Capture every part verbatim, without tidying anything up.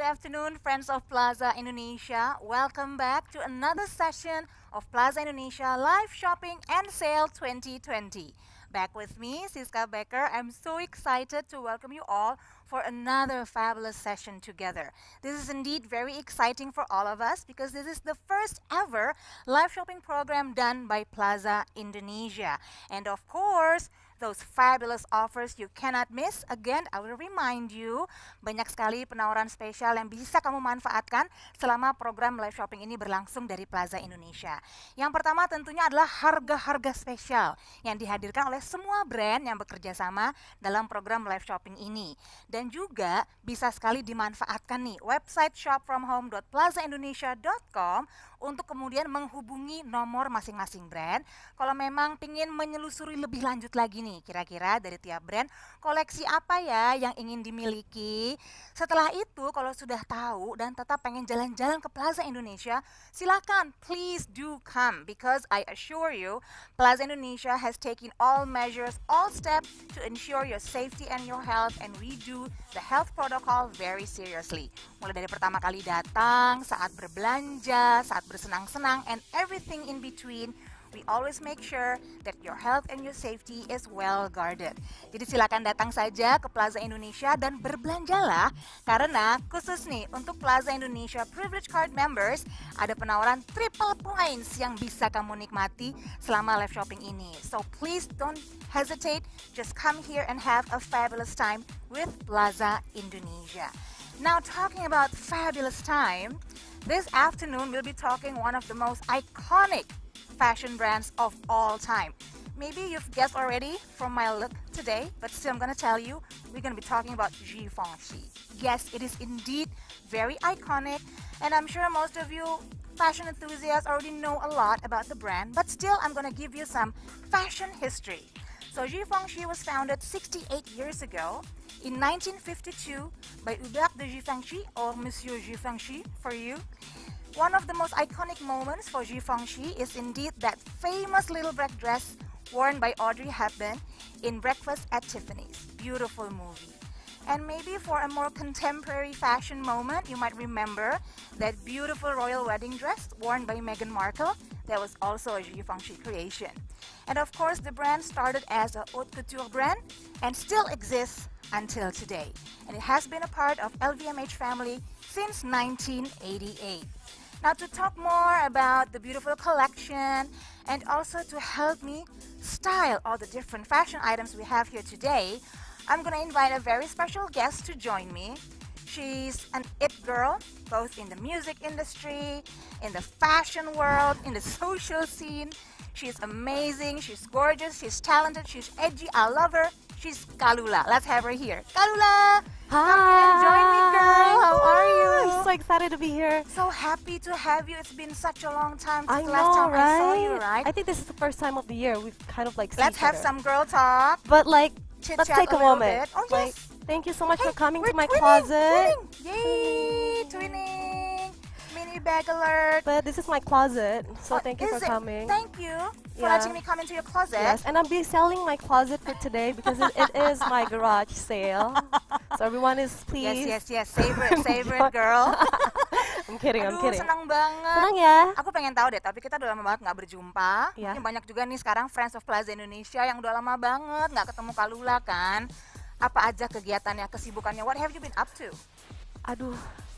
afternoon, friends of Plaza Indonesia. Welcome back to another session of Plaza Indonesia Live Shopping and Sale twenty twenty. Back with me, Siska Becker. I'm so excited to welcome you all for another fabulous session together. This is indeed very exciting for all of us because this is the first ever live shopping program done by Plaza Indonesia. And of course, those fabulous offers you cannot miss. Again, I will remind you, banyak sekali penawaran spesial yang bisa kamu manfaatkan selama program live shopping ini berlangsung dari Plaza Indonesia. Yang pertama tentunya adalah harga-harga spesial yang dihadirkan oleh semua brand yang bekerja sama dalam program live shopping ini. Dan juga bisa sekali dimanfaatkan nih website shop from home dot plaza indonesia dot com untuk kemudian menghubungi nomor masing-masing brand. Kalau memang ingin menyelusuri lebih lanjut lagi nih, kira-kira dari tiap brand koleksi apa ya yang ingin dimiliki. Setelah itu kalau sudah tahu dan tetap pengen jalan-jalan ke Plaza Indonesia, silakan please do come because I assure you Plaza Indonesia has taken all measures, all steps to ensure your safety and your health, and we do the health protocol very seriously. Mulai dari pertama kali datang, saat berbelanja, saat bersenang-senang, and everything in between. We always make sure that your health and your safety is well guarded. Jadi silakan datang saja ke Plaza Indonesia dan berbelanjalah karena khusus nih untuk Plaza Indonesia Privilege Card members ada penawaran triple points yang bisa kamu nikmati selama live shopping ini. So please don't hesitate, just come here and have a fabulous time with Plaza Indonesia. Now talking about fabulous time, this afternoon we'll be talking one of the most iconic fashion brands of all time. Maybe you've guessed already from my look today, but still I'm gonna tell you, we're gonna be talking about Givenchy. Yes, it is indeed very iconic, and I'm sure most of you fashion enthusiasts already know a lot about the brand, but still I'm gonna give you some fashion history. So Givenchy was founded sixty-eight years ago in nineteen fifty-two by Hubert de Givenchy, or Monsieur Givenchy for you. One of the most iconic moments for Givenchy is indeed that famous little black dress worn by Audrey Hepburn in Breakfast at Tiffany's. Beautiful movie. And maybe for a more contemporary fashion moment, you might remember that beautiful royal wedding dress worn by Meghan Markle. That was also a Givenchy creation. And of course, the brand started as a haute couture brand and still exists until today. And it has been a part of L V M H family since nineteen eighty-eight. Now to talk more about the beautiful collection and also to help me style all the different fashion items we have here today, I'm going to invite a very special guest to join me. She's an it girl, both in the music industry, in the fashion world, in the social scene. She's amazing, she's gorgeous, she's talented, she's edgy, I love her. She's Kalula. Let's have her here. Kalula! Hi! Come and join me, girl. How are you? I'm so excited to be here. So happy to have you. It's been such a long time I since the know, last time right? I saw you, right? I think this is the first time of the year we've kind of like seen Let's each have other. some girl talk. But like, Chit let's chat take a, a little moment. bit. Oh, Like, yes. thank you so much Hey, for coming we're to my twinning, closet. Twinning. Yay! Twinning! Mini bag alert. But this is my closet, so Oh, thank you is for it? coming. Thank you for Yeah. letting me come into your closet. Yes, and I'll be selling my closet for today because it, it is my garage sale. So everyone is please. Yes, yes, yes. Favorite, favorite girl. I'm kidding, I'm Aduh, kidding. senang banget. Senang ya? Aku pengen tahu deh, tapi kita udah lama banget nggak berjumpa. Iya. Mungkin banyak juga nih sekarang Friends of Plaza Indonesia yang udah lama banget nggak ketemu Kalula kan. Apa aja kegiatannya, kesibukannya? What have you been up to? Aduh,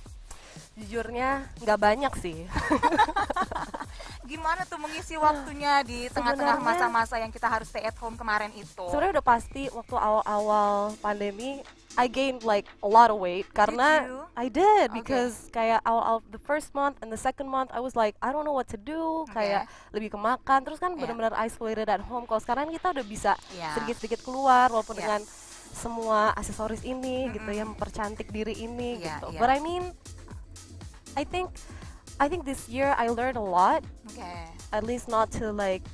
jujurnya nggak banyak sih. Gimana tuh mengisi waktunya di tengah-tengah Sebenarnya- masa-masa yang kita harus stay at home kemarin itu? Sebenarnya udah pasti waktu awal-awal pandemi I gained like a lot of weight karena you? I did Okay. because kayak awal-awal the first month and the second month I was like I don't know what to do, kayak lebih ke makan terus kan Yeah. benar-benar isolated at home. Kalau sekarang kita udah bisa Yeah. sedikit-sedikit keluar walaupun Yeah. dengan semua aksesoris ini gitu Mm-mm. ya, mempercantik diri ini Yeah, gitu. yeah. But I mean I think I think this year I learned a lot, Oke. at least not to like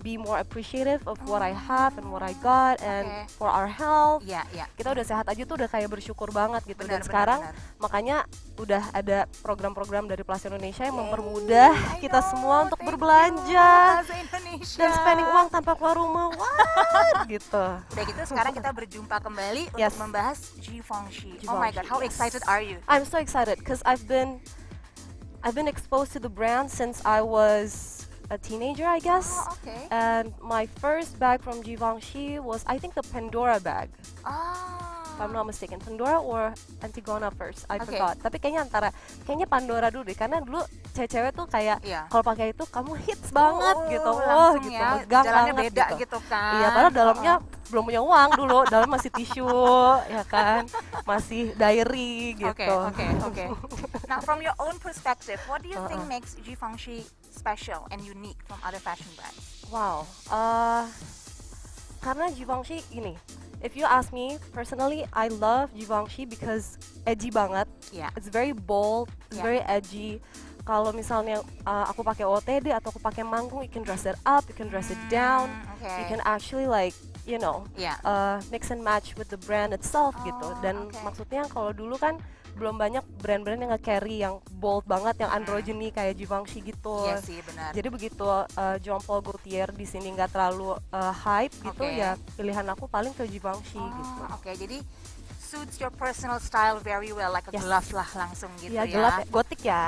be more appreciative of what I have and what I got, and Okay. for our health. Iya, iya. Kita udah sehat aja tuh udah kayak bersyukur banget gitu. Benar, Dan benar, sekarang benar. makanya udah ada program-program dari Plaza Indonesia yang mempermudah I kita know, semua untuk thank berbelanja you, Plaza Indonesia. dan spending uang tanpa keluar rumah. What? gitu. Udah gitu sekarang kita berjumpa kembali Yes. untuk membahas Givenchy. Oh my god, Givenchy, how yes. excited are you? I'm so excited because I've been I've been exposed to the brand since I was a teenager, I guess. Oh, okay. And my first bag from Givenchy was, I think, the Pandora bag. Ah. If I'm not mistaken, Pandora or Antigona first, I Okay. forgot. Tapi kayaknya antara, kayaknya Pandora dulu deh, karena dulu cewek-cewek tuh kayak Iya. kalau pakai itu kamu hits banget Oh, gitu, wah langsung gitu, ya, megang jalannya banget beda gitu. gitu kan. Iya, padahal dalamnya Oh. belum punya uang dulu, dalam masih tisu, ya kan, masih diary gitu. Oke, oke, oke. Now, from your own perspective, what do you think Uh-uh. makes Givenchy special and unique from other fashion brands? Wow, uh, karena Givenchy ini, if you ask me personally, I love Givenchy because edgy banget. Yeah. It's very bold, it's Yeah. very edgy. Kalau misalnya uh, aku pakai O T D atau aku pakai manggung, you can dress it up, you can dress it down, Hmm, okay. you can actually like, you know, Yeah. uh, mix and match with the brand itself gitu. Oh, Dan okay. maksudnya kalau dulu kan belum banyak brand-brand yang nge-carry yang bold banget, yang androgyny kayak Givenchy gitu. Iya sih, benar. Jadi begitu uh, Jean Paul Gaultier di sini nggak terlalu uh, hype gitu, Oke. ya pilihan aku paling ke Givenchy Oh, gitu. oke. Jadi suits your personal style very well, like a Yes. glove lah langsung gitu Iya ya. gelap, ya, gotik ya.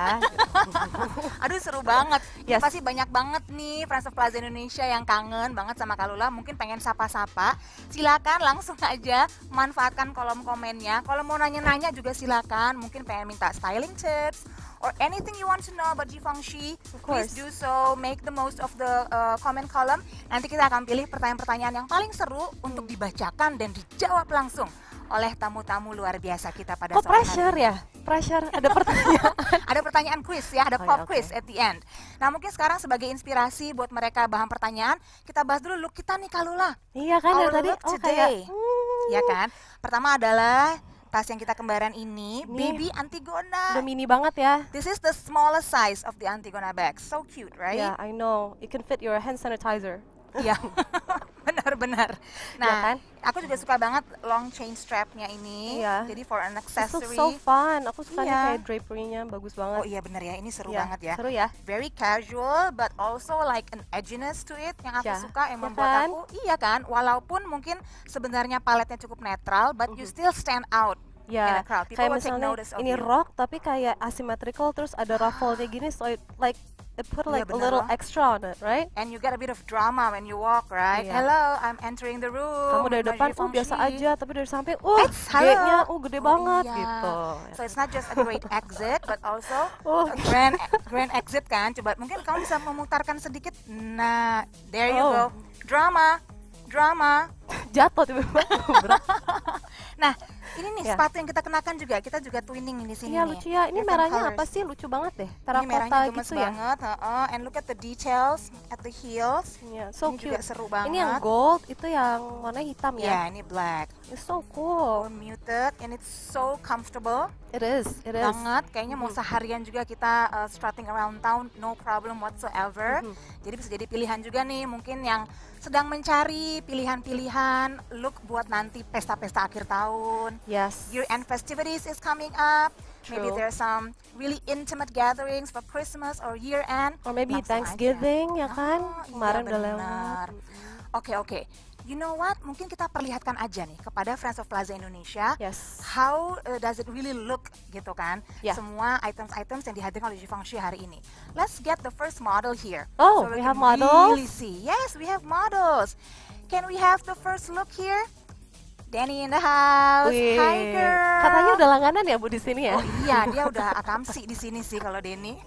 Aduh seru banget. Yes. Pasti banyak banget nih Friends of Plaza Indonesia yang kangen banget sama Kalula. Mungkin pengen sapa-sapa. Silakan langsung aja manfaatkan kolom komennya. Kalau mau nanya-nanya juga silakan. Mungkin pengen minta styling tips or anything you want to know about Givenchy, Of please course. do so. Make the most of the uh, comment column. Nanti kita akan pilih pertanyaan-pertanyaan yang paling seru untuk dibacakan dan dijawab langsung oleh tamu-tamu luar biasa kita pada Kok sore hari pressure ini. ya? Pressure, ada pertanyaan. Ada pertanyaan quiz ya, ada Oh ya, pop oke. quiz at the end. Nah mungkin sekarang sebagai inspirasi buat mereka bahan pertanyaan, kita bahas dulu look kita nih Kalula. Iya kan Our dari tadi, look oh today. kayak, hmm, Ya kan? Pertama adalah tas yang kita kembaran ini, Ini Baby Antigona. udah mini banget ya. This is the smallest size of the Antigona bag. So cute, right? Yeah, I know. It can fit your hand sanitizer. Iya, benar-benar. Nah, Ya kan? aku juga suka banget long chain strapnya ini. Iya. Jadi for an This looks accessory. so fun. Aku suka nih Iya. kayak drapery-nya bagus banget. Oh iya benar ya, ini seru Iya, banget ya. Seru ya. Very casual but also like an edginess to it yang aku Ya, suka yang ya membuat kan? aku iya kan, walaupun mungkin sebenarnya paletnya cukup netral but you still stand out in Ya, a crowd. People kayak will take misalnya notice of ini you. rok tapi kayak asymmetrical terus ada ruffle-nya gini, so it like it put Iya, like a bener little loh. extra on it, right? And you get a bit of drama when you walk, right? Iya. Hello, I'm entering the room. Kamu dari with my depan, oh biasa Givenchy." aja, tapi dari samping, uh, Eits, halo. G-nya, uh, gede Oh, banget iya. gitu. So it's not just a great exit, but also Oh. a grand grand exit kan. Coba mungkin kamu bisa memutarkan sedikit. Nah, there you Oh. go. Drama, drama. Jatuh tiba-tiba. Berat. Nah, ini nih Ya. sepatu yang kita kenakan juga. Kita juga twinning di sini Iya nih. lucu ya, ini Different merahnya colors. apa sih? Lucu banget deh, Ini terakota merahnya gemes gitu ya. banget, heeh. And look at the details at the heels. Iya, so Ini juga cute. seru banget. Ini yang gold, itu yang warna hitam Ya, ya. ini black. It's so More cool. muted and it's so comfortable It is, it is. banget. Kayaknya mau Mhm. seharian juga kita uh, strutting around town, no problem whatsoever. Mhm. Jadi bisa jadi pilihan juga nih, mungkin yang sedang mencari pilihan-pilihan look buat nanti pesta-pesta akhir tahun. Yes. Year end festivities is coming up. Maybe True. there's some really intimate gatherings for Christmas or year end. Or maybe Langsung Thanksgiving ya kan? Oh, iya, Kemarin udah benar. lewat. Oke oke. You know what? Mungkin kita perlihatkan aja nih kepada Friends of Plaza Indonesia. Yes. How uh, does it really look gitu kan? Yeah. Semua items-items yang dihadirkan oleh Givenchy hari ini. Let's get the first model here. Oh, So we can have models? Really see. Yes, we have models. Can we have the first look here? Danny in the house. Wih, Hi girl. katanya udah langganan ya Bu di sini ya? Oh iya, dia udah akamsi di sini sih kalau Denny.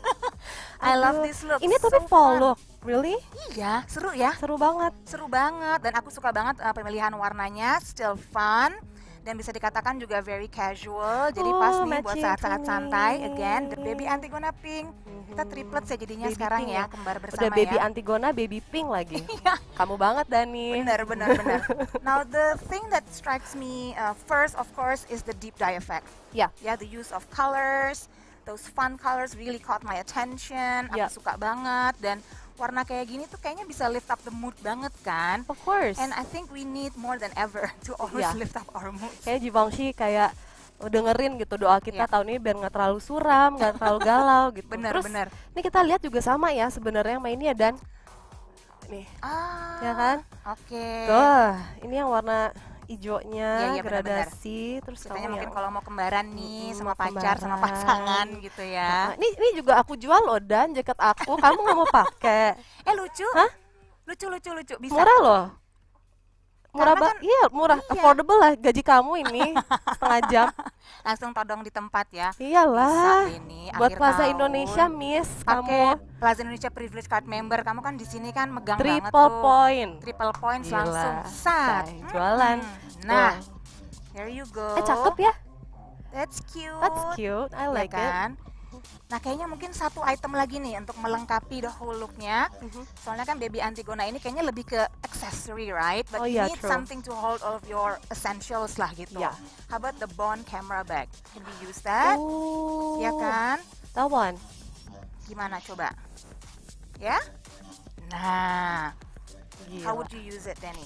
I love Aduh, this look. Ini tapi so fall fun. look, really? Iya, seru ya. Seru banget. Seru banget dan aku suka banget uh, pemilihan warnanya, still fun dan bisa dikatakan juga very casual. Jadi Oh, pas nih buat matching saat-saat to santai. me. Again, the baby Antigona pink. Kita Mhm. triplets ya jadinya Baby sekarang pink ya, ya. kembar bersama Udah baby ya. Antigona, baby pink lagi. Iya. Kamu banget Dani. Benar, benar, benar. Now the thing that strikes me uh, first, of course, is the deep dye effect. Ya. Ya, the use of colors, those fun colors really caught my attention. Aku Ya. suka banget dan warna kayak gini tuh kayaknya bisa lift up the mood banget kan. Of course. And I think we need more than ever to always Yeah. lift up our mood. Kayak Givenchy kayak oh, dengerin gitu doa kita Iya. tahun ini biar nggak terlalu suram, nggak terlalu galau gitu. Bener, Terus bener. ini kita lihat juga sama ya sebenarnya mainnya dan nih, Ah, ya kan? oke. Tuh, ini yang warna Iya, hijaunya iya, benar-benar. gradasi, terus Ceritanya kamu mungkin yang kalau mau kembaran nih Mm-mm, sama mau pacar, sama kembaran. pasangan gitu ya. Nah, ini ini juga aku jual loh dan jaket aku, kamu nggak mau pakai? Eh lucu. Hah? Lucu, lucu, lucu. Bisa. Murah loh. Murah Karena banget. Iya, murah. iya. Affordable lah gaji kamu ini setengah jam. Langsung todong di tempat ya. Iyalah. Bisa, Denny. Buat Akhir Plaza tahun, Indonesia, Miss, pakai kamu Plaza Indonesia Privilege Card Member. Kamu kan di sini kan megang banget triple tuh. point. Triple points Gila, langsung sat. say, jualan. Hmm. Nah, Tuh. here you go. Eh cakep ya? That's cute. That's cute. I Ya like it. kan? Nah, kayaknya mungkin satu item lagi nih untuk melengkapi the whole look-nya. Mhm. Soalnya kan Baby Antigona ini kayaknya lebih ke accessory, right? But Oh, you iya, need true. something to hold all of your essentials lah gitu. Yeah. How about the Bond camera bag? Can we use that? Oh, Ya kan? that one. Gimana coba? Ya? Nah, how Gila. would you use it, Danny?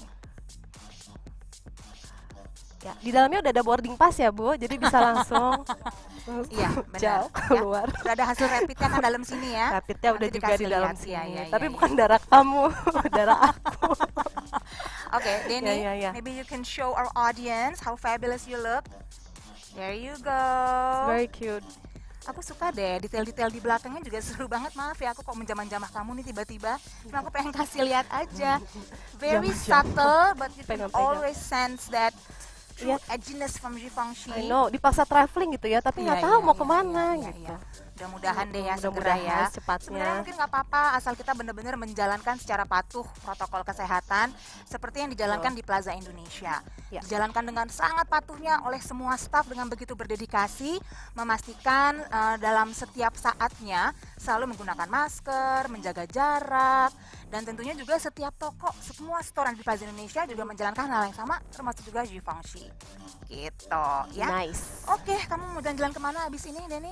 Ya, di dalamnya udah ada boarding pass ya, Bu. Jadi bisa langsung Iya, benar. jauh Ya. keluar. Udah ada hasil rapidnya kan dalam sini ya. Rapidnya udah Nanti juga di dikasih dalam lihat. sini. Iya, iya, Tapi iya, bukan darah kamu, darah aku. Oke, Denny, Ya, ya, ya. maybe you can show our audience how fabulous you look. There you go. Very cute. Aku suka deh, detail-detail di belakangnya juga seru banget. Maaf ya, aku kok menjamah-jamah kamu nih tiba-tiba. Cuma aku pengen kasih lihat aja. Very Jamah-jamah. subtle, but you can Pegang-pegang. always sense that true Iya. edginess from Givenchy. I know, dipaksa traveling gitu ya, tapi nggak Iya, tahu iya, mau iya, kemana iya, iya, gitu. iya. Mudah-mudahan deh ya, Mm, segera mudah-mudahan ya. secepatnya. Sebenarnya mungkin nggak apa-apa asal kita benar-benar menjalankan secara patuh protokol kesehatan seperti yang dijalankan di Plaza Indonesia. Ya. Dijalankan dengan sangat patuhnya oleh semua staf dengan begitu berdedikasi, memastikan eh, dalam setiap saatnya selalu menggunakan masker, menjaga jarak, dan tentunya juga setiap toko, semua store di Plaza Indonesia juga menjalankan hal yang sama, termasuk juga Givenchy. Gitu ya. Nice. Oke, kamu mau jalan-jalan kemana abis ini, Denny?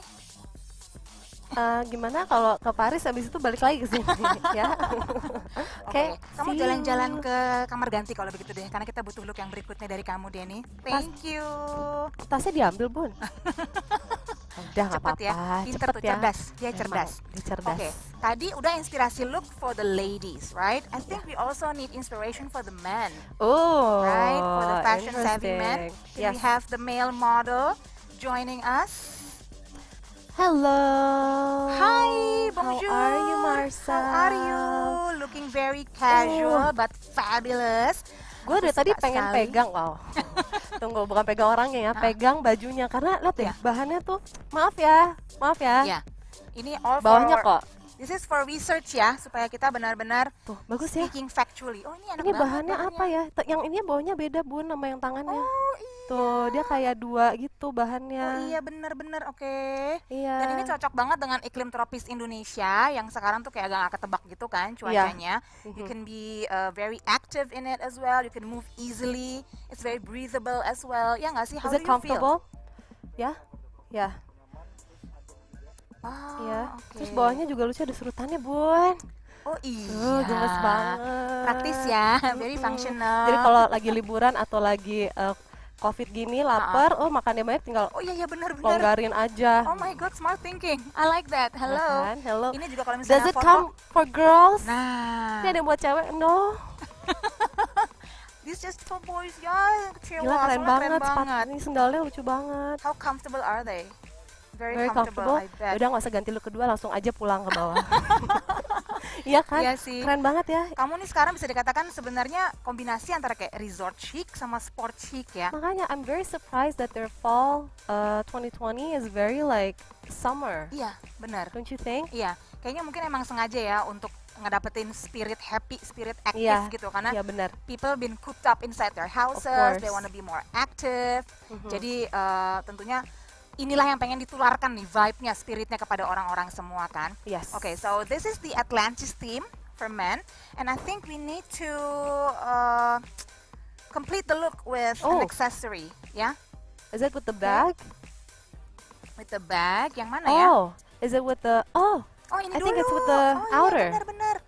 Eh, gimana kalau ke Paris habis itu balik lagi ke sini ya? Oke, Oke, kamu see jalan-jalan you. ke kamar ganti kalau begitu deh, karena kita butuh look yang berikutnya dari kamu, Denny. Thank you. Tasnya diambil, Bun. Udah nggak Cepet ya, apa-apa, pinter cepet tuh, ya. cerdas. Dia Emang, cerdas. dia cerdas. Oke, tadi udah inspirasi look for the ladies, right? I think we also need inspiration for the men, Oh, right? For the fashion savvy men. interesting. Can Yes. we have the male model joining us? Hello. Hi, How bonjour. are you, Marsa? How are you? Looking very casual but fabulous. Gue Aku dari tadi suka pengen sekali. pegang, wow. Tunggu, bukan pegang orangnya ya, Ah. pegang bajunya karena lihat Ya. ya, bahannya tuh, maaf ya, maaf ya, Ya, ini all bawahnya for, kok, this is for research ya, supaya kita benar-benar tuh bagus ya. speaking factually. Oh, ini enak Ini banget bahannya apa ya? T- Yang ini bawahnya beda, Bun, sama yang tangannya. Oh iya. Tuh, dia kayak dua gitu Oh bahannya. iya, benar-benar oke. Iya. Dan ini cocok banget dengan iklim tropis Indonesia yang sekarang tuh kayak agak nggak ketebak gitu kan cuacanya. You Mhm. can be uh, very active in it as well. You can move easily. It's very breathable as well. Ya nggak sih? How Is do it you feel? comfortable? Ya, ya, Ah, ya. oke. Terus bawahnya juga lucu ada serutannya, Bun. Oh iya. Tuh, gemes banget. Praktis ya, very Mm-mm. functional. Jadi kalau lagi liburan atau lagi eh, COVID gini, lapar, oh makannya banyak tinggal Oh iya iya benar-benar. longgarin aja. Oh my god, smart thinking. I like that. Hello. Kan? Hello. Ini juga kalau misalnya Does it foto. come for girls? Nah, Ini ada yang buat cewek? No. this just for boys ya. Kecewa, Gila keren soalnya banget. keren Sepatu banget. ini sendalnya lucu banget. How comfortable are they? Very, Very comfortable, comfortable. I bet. Udah nggak usah ganti look kedua, langsung aja pulang ke bawah. Iya kan? Iya sih. Keren banget ya. Kamu nih sekarang bisa dikatakan sebenarnya kombinasi antara kayak resort chic sama sport chic ya. Makanya I'm very surprised that their fall uh, twenty twenty is very like summer. Iya, benar. Don't you think? Iya, kayaknya mungkin emang sengaja ya untuk ngedapetin spirit happy, spirit aktif Iya. gitu karena Iya benar. people been cooped up inside their houses, course. they wanna be more active. Mhm. Jadi eh, tentunya inilah yang pengen ditularkan nih vibe-nya, spiritnya kepada orang-orang semua kan. Yes. Okay, so this is the Atlantis theme for men, and I think we need to uh, complete the look with an Oh. accessory, ya, Is it with the bag? with the bag. Yang mana ya? Oh, is it with the? Oh, Oh ini I dulu. think it's with the oh, outer. Iya, benar-benar.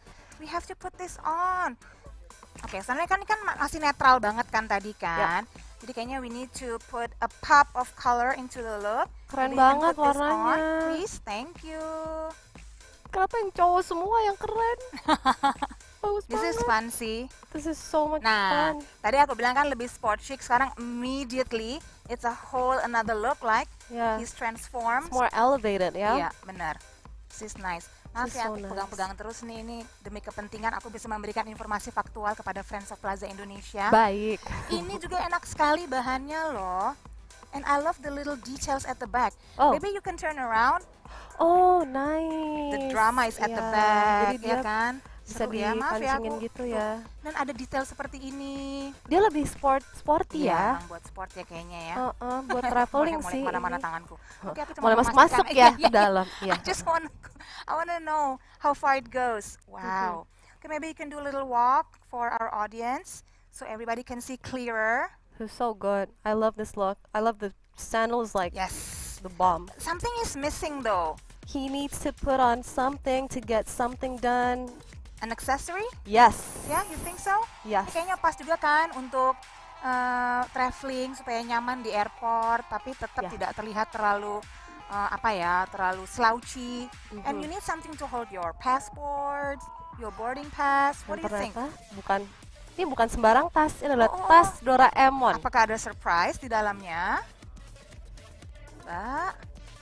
we have to put this on. Oke, soalnya kan ini kan masih netral banget kan tadi kan. Jadi kayaknya we need to put a pop of color into the look. Keren Maybe you can banget put this warnanya. on, please, thank you. Kenapa yang cowok semua yang keren? Bagus This is banget. fun sih. This is so much Nah, fun. tadi aku bilang kan lebih sport chic, sekarang immediately it's a whole another look like Yeah. he's transformed. It's more elevated, ya. Iya, benar. This is nice. Maaf This is ya, so aku nice. pegang-pegang terus nih, ini demi kepentingan aku bisa memberikan informasi faktual kepada Friends of Plaza Indonesia. Baik. Ini juga enak sekali bahannya loh. And I love the little details at the back. Oh. Maybe you can turn around. Oh, nice. The drama is at the Ya, back, jadi dia ya kan? bisa Seru ya, maaf ya dipancingin aku. gitu tuh. ya. Dan ada detail seperti ini. Dia lebih sport sporty ya. Emang buat sport ya kayaknya ya. Heeh, buat traveling Mulai sih. kemana-mana ini. tanganku. Oke, aku cuma Mulai mau masuk-masuk memastikan- ya Iya, ke iya, iya. dalam. Iya. I just want I want to know how far it goes. Wow. Okay, maybe you can do a little walk for our audience so everybody can see clearer. It's so good. I love this look. I love the sandals like Yes. the bomb. Something is missing though. He needs to put on something to get something done. An accessory? Yes. Ya, you think so? Yes. Kayaknya pas juga kan untuk uh, traveling supaya nyaman di airport, tapi tetap Ya. tidak terlihat terlalu uh, apa ya, terlalu slouchy. And Mhm. you need something to hold your passport, your boarding pass. What do Dan you think? ternyata bukan ini bukan sembarang tas, ini adalah Oh. tas Doraemon. Apakah ada surprise di dalamnya? Mbak,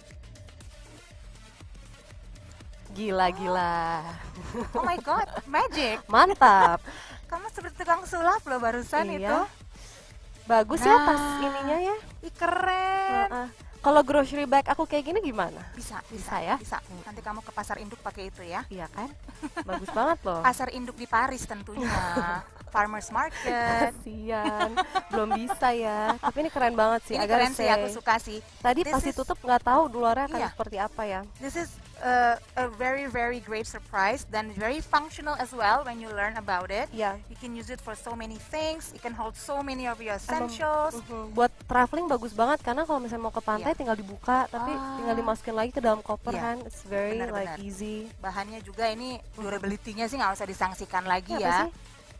Gila gila. oh my god, magic! Mantap. Kamu seperti tukang sulap loh barusan Iya. itu. Bagus ya tas Nah. ininya ya. Ih, keren. Heeh. Kalau grocery bag aku kayak gini gimana? Bisa, Bisa bisa, ya? Bisa. Nanti kamu ke pasar induk pakai itu ya. Iya kan? Bagus banget loh. Pasar induk di Paris tentunya. Farmers market. Kasian, belum bisa ya. Tapi ini keren banget sih. Ini agak keren sih, aku suka sih. Tadi This pas is- ditutup nggak tahu luarnya akan Iya. seperti apa ya. This is uh, a very very great surprise dan very functional as well when you learn about it. Iya. You can use it for so many things. It can hold so many of your Emang, essentials. mhm. Buat traveling bagus banget karena kalau misalnya mau ke pantai Iya. tinggal dibuka, tapi Ah. tinggal dimasukin lagi ke dalam koper Iya. kan. It's very Benar, like benar. easy. Bahannya juga ini durability-nya sih nggak usah disangsikan lagi Ini apa ya. sih?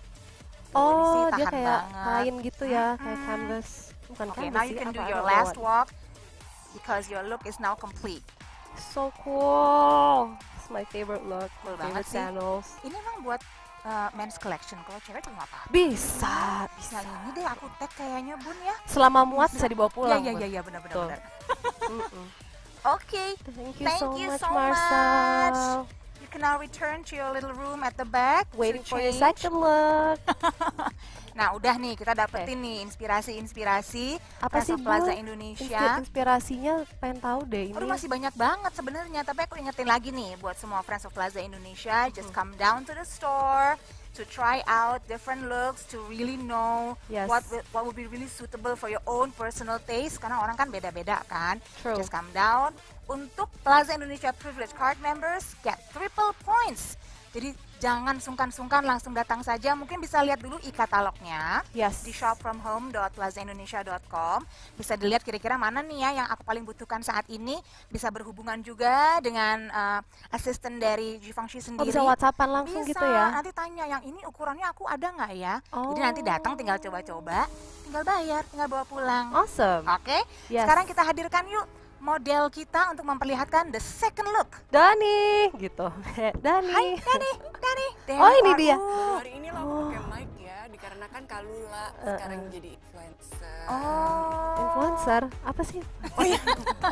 Oh, Ini sih dia tahan kayak banget. kain gitu ya, kayak Mhm. canvas. Bukan Okay, canvas now you sih, can apa, do I your don't know last what. walk because your look is now complete. So cool. It's my favorite look. Cool My banget favorite sih. sandals. Ini emang buat uh, men's collection. Kalau cewek juga nggak apa-apa. Bisa, Bisa bisa. ini deh aku tag kayaknya Bun ya. Selama muat bisa dibawa Iya pulang. iya Bun. iya iya benar-benar. Tuh. benar. Mm-mm. Oke, Thank you Thank so you much, so Marcel. you can now return to your little room at the back. to Waiting for your change. second look. Nah, udah nih kita dapetin nih inspirasi-inspirasi Apa Friends sih, of Plaza Bun? Indonesia. Inspi- inspirasinya pengen tahu deh ini. Aduh, masih banyak banget sebenarnya, tapi aku ingetin lagi nih buat semua Friends of Plaza Indonesia, just Hmm. come down to the store to try out different looks, to really know Yes. what wi- what would be really suitable for your own personal taste, karena orang kan beda-beda kan. True. Just come down. Untuk Plaza Indonesia Privilege Card members, get triple points. Jadi jangan sungkan-sungkan, langsung datang saja. Mungkin bisa lihat dulu e-katalognya Yes. di shop from home dot plaza indonesia dot com. Bisa dilihat kira-kira mana nih ya yang aku paling butuhkan saat ini. Bisa berhubungan juga dengan uh, asisten dari Givenchy Oh, sendiri. bisa WhatsAppan langsung Bisa, gitu ya. nanti tanya yang ini ukurannya aku ada nggak ya. Oh. Jadi nanti datang tinggal coba-coba, tinggal bayar, tinggal bawa pulang. Awesome. Oke, Yes. sekarang kita hadirkan yuk model kita untuk memperlihatkan the second look. Dani gitu. Dani. Hai Dani, Dani. There Oh, ini you are. dia. Uh, Hari ini lah Oh. pakai mic ya, dikarenakan Kalula sekarang jadi influencer. Oh. Influencer apa sih? Oh iya.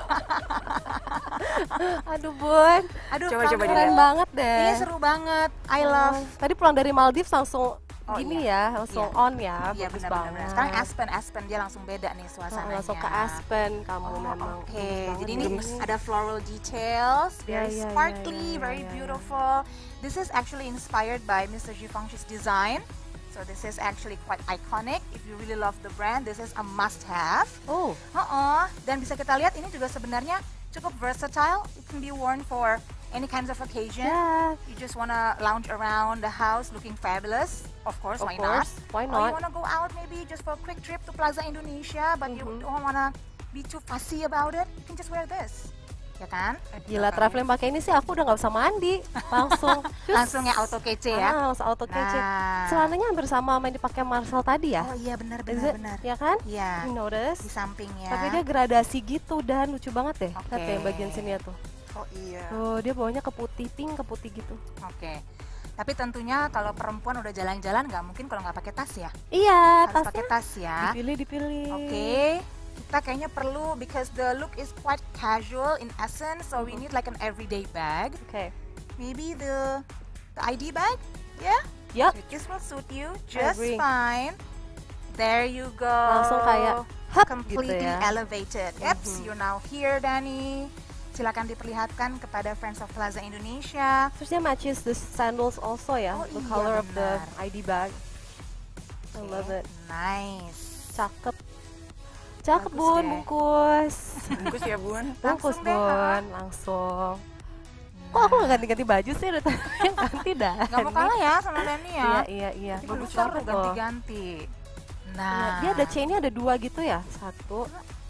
Aduh Bun, Aduh, Coba, kamu coba keren dilihat. banget deh. Ini seru banget. I love. Oh, tadi pulang dari Maldives langsung Oh, gini iya. ya, langsung Iya. on ya, Iya bagus benar-benar. banget. Sekarang Aspen, Aspen dia langsung beda nih Oh, suasananya. langsung ke Aspen kamu Oh, memang. oke. Bagus banget Jadi ini gemes. ada floral details, Iya, very iya, iya, sparkly, iya, very iya, iya. beautiful. This is actually inspired by mister Givenchy's design. So this is actually quite iconic. If you really love the brand, this is a must-have. Oh, Oh, dan bisa kita lihat ini juga sebenarnya cukup versatile. It can be worn for any kinds of occasion. ya. You just wanna lounge around the house looking fabulous. Of course, Of why course, not? why Or you not? wanna go out maybe just for a quick trip to Plaza Indonesia, but you Mhm. don't wanna be too fussy about it. You can just wear this. ya kan? Gila, traveling pakai ini sih aku udah nggak usah mandi, langsung. Cus. Langsung ya auto kece ya. Ah, langsung auto kece. Nah. Celananya hampir sama sama yang dipakai Marcel tadi ya. Oh iya benar Is benar it? benar. Ya kan? Iya. You notice? Di sampingnya. Tapi dia gradasi gitu dan lucu banget deh. Oke. Lihat deh yang bagian sini tuh. Oh iya. Tuh, dia bawahnya ke putih, pink ke putih gitu. Oke. Tapi tentunya kalau perempuan udah jalan-jalan nggak mungkin kalau nggak pakai tas ya. Iya, Harus pakai tasnya tas ya. dipilih dipilih. Oke. Kita kayaknya perlu because the look is quite casual in essence, so we need like an everyday bag. Oke. Maybe the the I D bag, yeah? Yup. This will suit you just agree. fine. There you go. Langsung kayak hup completely gitu ya. elevated. Yep, Mhm. you're now here, Dani. Silakan diperlihatkan kepada Friends of Plaza Indonesia. Terus dia matches the sandals also ya, Oh the iya, color of the benar. I D bag. I love it. Nice. Cakep. Cakep Bagus bun, deh. bungkus. Bungkus ya bun. Bungkus Langsung deh, ha? bun, langsung. Kok aku nggak ganti-ganti baju sih udah yang ganti dah. Nggak mau kalah ya sama Dani ya. Iya iya iya. Tapi Bagus seru banget loh. ganti-ganti. Nah, Iya, dia ada chainnya ada dua gitu ya, satu.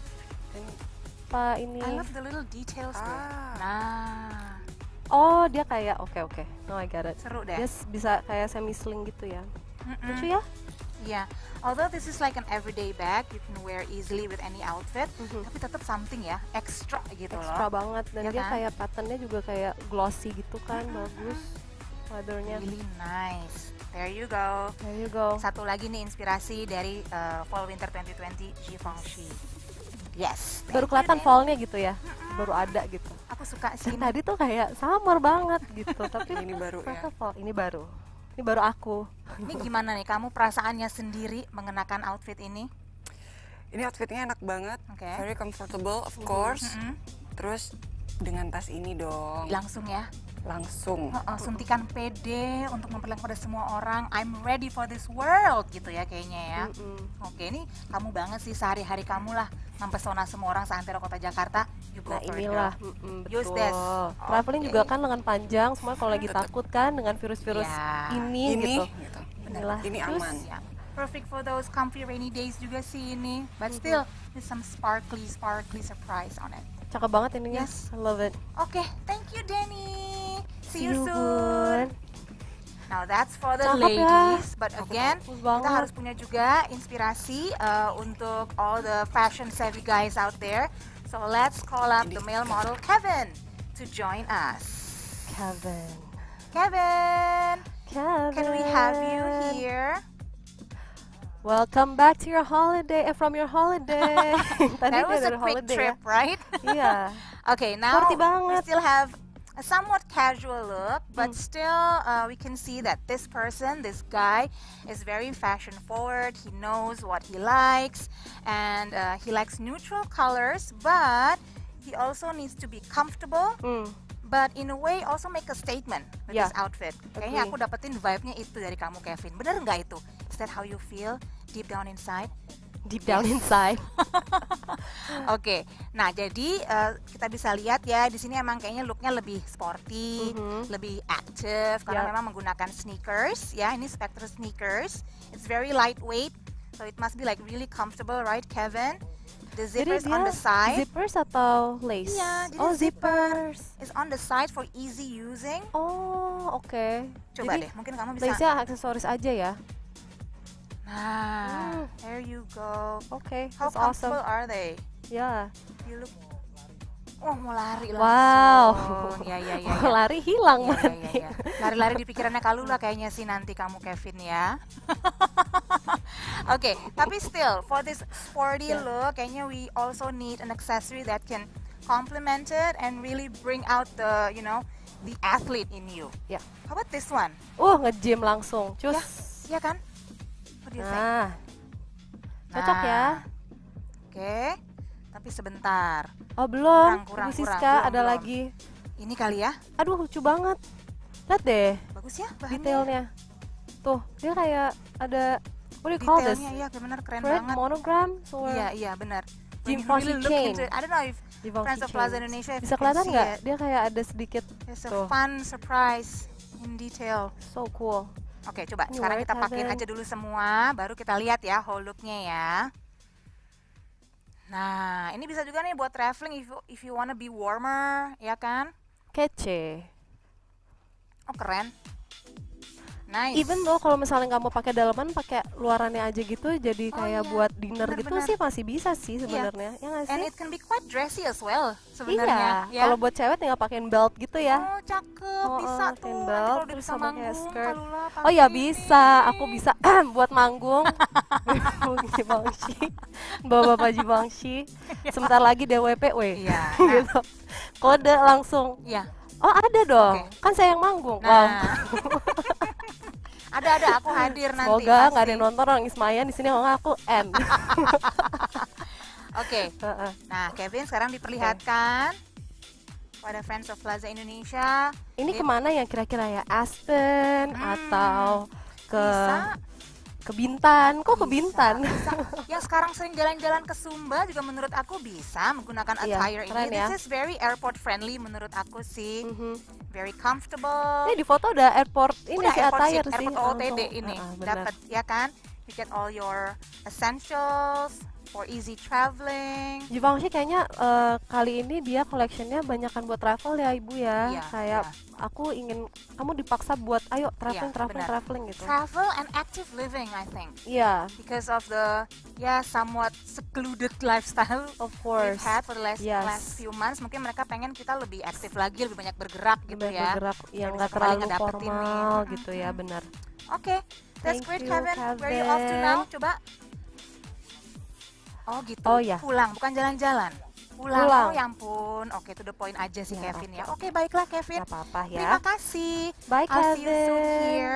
Apa ini? I love the little details tuh. Ah. Nah, Oh dia kayak oke oke. No I get it. seru deh. Dia s- bisa kayak semi sling gitu ya. Mm-mm. Lucu ya? Yeah, although this is like an everyday bag, you can wear easily with any outfit, Mhm. tapi tetap something ya, extra gitu Extra loh. banget dan Ya dia kan? kayak patternnya juga kayak glossy gitu kan, bagus. Leathernya. Really nice. There you go. There you go. Satu lagi nih inspirasi dari uh, Fall Winter twenty twenty Givenchy. Yes. Baru thank you, kelihatan Dan. fallnya gitu ya, baru ada gitu. Aku suka sih. Dan tadi tuh kayak summer banget gitu, tapi Ini baru ya. ternyata fall. Ini baru. Ini baru aku. Ini gimana nih kamu perasaannya sendiri mengenakan outfit ini? Ini outfitnya enak banget. Oke. Very comfortable of course. Mm-mm. Terus dengan tas ini dong. Langsung ya. Langsung. Heeh, suntikan pede untuk memperlihatkan pada semua orang I'm ready for this world gitu ya kayaknya ya. Mm-mm. Oke, ini kamu banget sih sehari-hari kamu lah mempesona semua orang seantero kota Jakarta. You go Nah for it, inilah, girl. mm-mm, Use betul. this. Traveling Oke. juga kan lengan panjang, semua kalau lagi Tetep. takut kan dengan virus-virus Ya. ini, Ini gitu. gitu. Inilah. Ini Terus, aman. Ya, perfect for those comfy rainy days juga sih ini. But still, with some sparkly, sparkly surprise on it. Cakep banget ininya. Yes. I love it. Oke, thank you Danny. See, you, Bun. soon. Now that's for the Cakep ya. ladies, but again Bagus kita banget. harus punya juga inspirasi uh, untuk all the fashion savvy guys out there. So let's call up the male model Kevin to join us. Kevin. Kevin, Kevin. can we have you here? Welcome back to your holiday, eh, from your holiday. Tadi That dia was a dari quick holiday trip, ya. right? Iya. Okay, now Sporty we banget. still have a somewhat casual look, but Hmm. still uh, we can see that this person, this guy, is very fashion forward. He knows what he likes, and uh, he likes neutral colors, but he also needs to be comfortable, Hmm. but in a way also make a statement with Yeah, his outfit. Kayaknya agree. aku dapetin vibe-nya itu dari kamu, Kevin. Bener nggak itu? Is that how you feel deep down inside? Deep down inside. Oke, nah jadi uh, kita bisa lihat ya di sini emang kayaknya looknya lebih sporty, Mhm. lebih active karena Ya. memang menggunakan sneakers ya. Ini Spectre sneakers. It's very lightweight, so it must be like really comfortable, right, Kevin? The Jadi zippers dia on the side. zippers atau lace? Iya, jadi oh, zipper. zippers. It's on the side for easy using. Oh, oke. Coba Jadi deh, mungkin kamu bisa. lace-nya aksesoris aja ya. Nah, Hmm. there you go. Oke, How that's awesome. comfortable are they? Ya. You look. Oh, mau lari Wow. langsung. Ya, ya, ya. ya. Lari hilang Iya, berarti. iya, iya, iya. Lari-lari di pikirannya Kalula kayaknya sih nanti kamu Kevin ya. Oke, tapi still for this sporty Yeah. look, kayaknya we also need an accessory that can complement it and really bring out the, you know, the athlete in you. Ya. How about this one? Uh, nge-gym langsung. Cus. Ya kan? What do you think? Nah. Cocok ya. Nah, Oke, tapi sebentar. Oh, belum. Kurang, kurang, Ibu kurang. Siska Belum, ada belum. lagi. Ini kali ya? Aduh, lucu banget. Lihat deh Bagus ya bahannya? detailnya. Tuh, dia kayak ada what do you call this? Detailnya iya benar keren Thread banget. monogram so Iya, iya benar. When you Givenchy really look chain. into it, I don't know if Givenchy Friends of chain. Plaza Indonesia if Bisa you can kelihatan see nggak? it. Dia kayak ada sedikit It's a tuh. fun surprise in detail. So cool. Oke, coba Ini sekarang white kita pakein heaven. aja dulu semua, baru kita lihat ya whole looknya ya. Nah, ini bisa juga nih buat traveling if you, if you wanna be warmer, ya kan? Kece. Oh, keren. Nice. Even though kalau misalnya nggak mau pakai dalaman, pakai luarannya aja gitu, jadi Oh, kayak iya. buat dinner gitu Benar-benar. sih masih bisa sih sebenarnya. Ya nggak sih? And it can be quite dressy as well Iya, sebenarnya. Ya. kalau buat cewek tinggal pakein belt gitu ya. Oh, cakep. Oh, Bisa oh, tuh. pakein Nanti belt, kalau udah terus bisa sama kayak manggung, skirt. Kalula pakai Oh ya ini. bisa, aku bisa buat manggung. Jibangshi, bawa-bawa Jibangshi. Sebentar lagi D W P, weh. Iya. Nah, Gitu. Kode langsung. iya. Oh ada dong, Oke. kan saya yang manggung. Wow. Nah. Ada-ada aku hadir nanti. Semoga nggak ada pasti. yang nonton orang Ismayan di sini, kalau nggak aku N. Oke. Heeh. Nah, Kevin sekarang diperlihatkan pada Friends of Plaza Indonesia. Ini Dia- kemana ya kira-kira ya? Aspen Hmm, atau ke Bisa. ke Bintan? Kok ke Bisa, Bintan? bisa. Yang sekarang sering jalan-jalan ke Sumba juga menurut aku bisa menggunakan Iya, attire keren ini. ya. This is very airport friendly menurut aku sih. Mhm. Very comfortable. Ini di foto udah airport ini Udah sih airport attire chic, sih. airport O O T D langsung. ini Heeh, benar. dapat ya kan? You get all your essentials for easy traveling. Givenchy kayaknya eh, kali ini dia collectionnya banyakan buat travel ya ibu ya. Iya, Kayak iya. aku ingin kamu dipaksa buat ayo traveling Iya, traveling benar. traveling gitu. Travel and active living, I think, Iya, because of the yeah somewhat secluded lifestyle of we've course. had for the last, Yes. last few months. Mungkin mereka pengen kita lebih aktif lagi, lebih banyak bergerak gitu Benar, ya. bergerak yang bisa nggak kembali terlalu ngedapetin nih. formal Mm, gitu mm, ya, mm. benar. Oke, that's Thank great, you, Kevin. Where you off to Kevin. now? Coba. Oh gitu. Oh, ya. Pulang, bukan jalan-jalan. Pulang. Pulang. Oh ya ampun. Oke, to the point aja sih Ya, Kevin oke, ya. oke. Oke, baiklah Kevin. Nggak apa-apa ya. Terima kasih. Bye, I'll see you soon Kevin. here.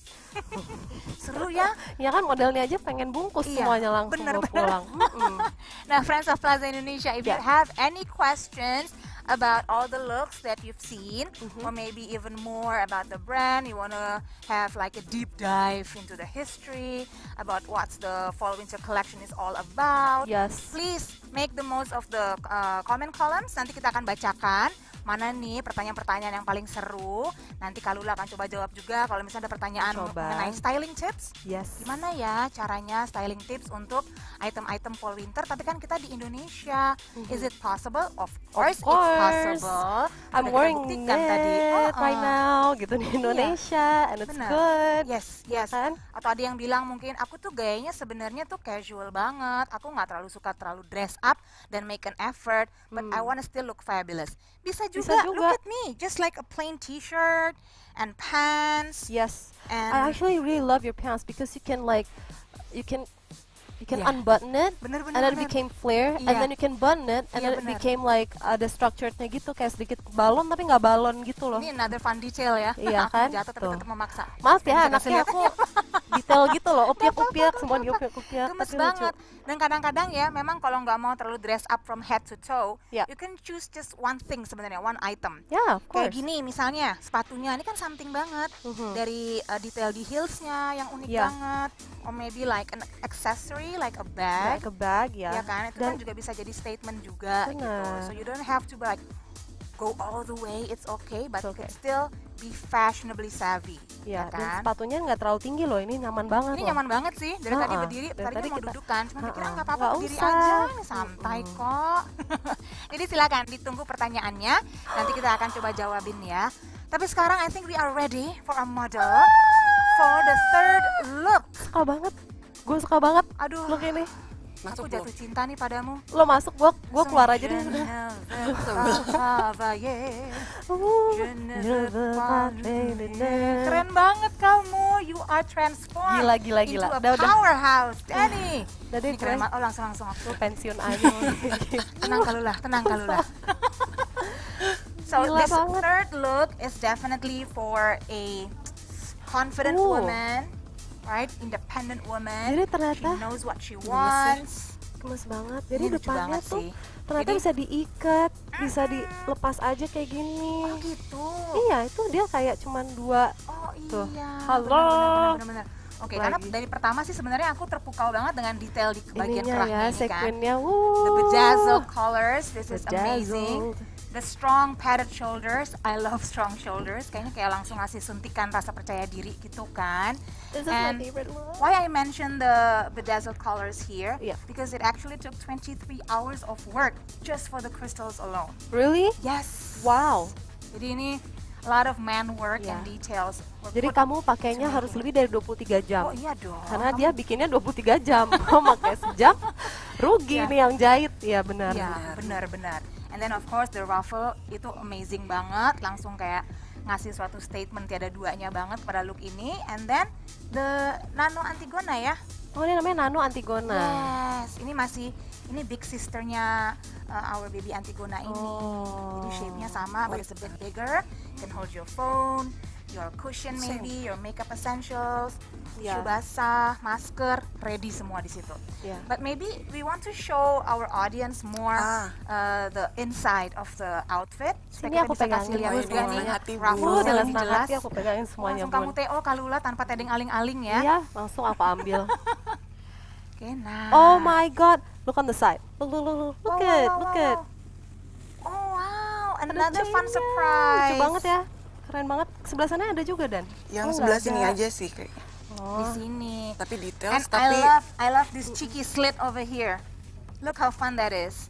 Seru ya. Ya kan modelnya aja pengen bungkus Iya, semuanya langsung bener, bawa bener. pulang. Mm-mm. Nah, Friends of Plaza Indonesia, if you Yeah. have any questions about all the looks that you've seen, Mhm. or maybe even more about the brand, you wanna have like a deep dive into the history about what's the fall winter collection is all about, Yes. please make the most of the uh, comment columns. Nanti kita akan bacakan mana nih pertanyaan-pertanyaan yang paling seru. Nanti Kalula akan coba jawab juga kalau misalnya ada pertanyaan Coba. mengenai styling tips. Yes. Gimana ya caranya styling tips untuk item-item fall winter, tapi kan kita di Indonesia. Mhm. Is it possible? Of course, course. it's possible. I'm Udah kita wearing buktikan it tadi. Oh, right uh. now gitu di Indonesia and it's Benar. good. Yes, yes. Kan? Atau ada yang bilang mungkin aku tuh gayanya sebenarnya tuh casual banget. Aku nggak terlalu suka terlalu dress up dan make an effort, but I Hmm. wanna still look fabulous. Bisa Bisa juga. juga. Look at me, just like a plain t-shirt and pants Yes. and I actually really love your pants because you can like you can you can Iya. unbutton it bener-bener. and then it became flare and Iya. then you can button it and Iya, then it bener. became like ada structurednya gitu kayak sedikit balon tapi nggak balon gitu loh. Ini another fun detail ya. Iya Aku kan? jatuh tapi Tuh. tetap memaksa. Maaf Bisa ya kasih anaknya lihat. aku detail gitu loh, upiak-upiak semua diupiak-upiak Gemes tapi banget. lucu. Dan kadang-kadang ya, memang kalau nggak mau terlalu dress up from head to toe, Ya. you can choose just one thing sebenarnya, one item. Yeah, of Kayak course. gini misalnya, sepatunya ini kan something banget. Mhm. Dari uh, detail di heelsnya yang unik Ya. banget. Or maybe like an accessory, like a bag. Like a bag ya. Ya kan, itu Dan kan juga bisa jadi statement juga gitu. Benar. So you don't have to like go all the way, it's okay, but It's you can okay. still be fashionably savvy. Ya, ya dan kan? sepatunya nggak terlalu tinggi loh, ini nyaman banget Ini loh. nyaman banget sih, dari tadi Ha-ha. berdiri, Dari tadinya tadi mau kita- duduk kan, cuma pikirnya Ha-ha. nggak apa-apa Nggak berdiri usah. aja, ini santai Mm-mm. kok. Jadi silakan ditunggu pertanyaannya, nanti kita akan coba jawabin ya. Tapi sekarang I think we are ready for a model for the third look. Suka banget, gue suka banget Aduh, look ini. aku Masuk jatuh cinta nih padamu. Lo masuk, gue gue keluar aja deh. Je Udah. ne veux pas travailler. Uh, Je ne je veux veux pas pas trainer. Keren banget kamu, you are transformed Gila, gila, gila. into a Udah, udah. powerhouse, Danny. Udah deh Ini keren gue, banget. Oh langsung langsung aku. gue pensiun aja. Tenang kalulah, tenang kalulah. So Gila this banget. third look is definitely for a confident Ooh. woman, right? Independent woman. Jadi She ternyata knows what she Gemes ya. wants. gemes banget. Jadi Ini lucu depannya banget tuh sih. ternyata Jadi- bisa diikat, bisa dilepas aja kayak gini. Oh gitu. Iya, itu dia kayak cuman dua. Oh Tuh. iya. Halo. benar, benar, benar, benar. Oke, karena Lagi. dari pertama sih sebenarnya aku terpukau banget dengan detail di bagian Ininya kerahnya ya, ini kan. sequinnya. The Wuh. bedazzled colors, this is amazing. Bedazzled. The strong padded shoulders, I love strong shoulders. Kayaknya kayak langsung ngasih suntikan rasa percaya diri gitu kan. This is And my favorite look. why I mentioned the bedazzled colors here? Yeah. Because it actually took twenty-three hours of work just for the crystals alone. Really? Yes. Wow. Jadi ini a lot of man work Yeah. and details. were Jadi put- kamu pakainya harus lebih dari dua puluh tiga jam. Oh iya dong. Karena dia bikinnya dua puluh tiga jam. Kamu pakai sejam, rugi Yeah. nih yang jahit. Ya benar. Ya, benar-benar. And then of course the ruffle itu amazing banget, langsung kayak ngasih suatu statement tiada duanya banget pada look ini. And then the Nano Antigona ya. Oh, ini namanya Nano Antigona. Yes, ini masih ini big sisternya uh, our baby Antigona ini. Oh. Jadi shape-nya sama, but it's a bit bigger. You can hold your phone, your cushion Same. maybe, your makeup essentials, Yeah. tisu basah, masker, ready semua di situ. Yeah. But maybe we want to show our audience more Ah. uh, the inside of the outfit. Sini Supaya aku kita bisa kasih pegangin. lihat Oh, juga dengan nih, senang hati, Bu. ruffles Oh, yang dengan lebih senang jelas. hati aku pegangin semuanya, Langsung kamu Bun. T O Kalula tanpa tedeng aling-aling ya. Iya, langsung aku ambil. Oke, nah. Oh my god, look on the side. Look, look, look, look, look Wow, it, wow, look wow, it. wow. Oh wow, Ada another fun chainnya. surprise. Lucu banget ya, keren banget. Sebelah sana ada juga Dan. Yang Oh, sebelah nggak sini ada. aja sih kayak. Di Oh, sini. Tapi And details, I tapi love, I love this cheeky slit over here. Look how fun that is.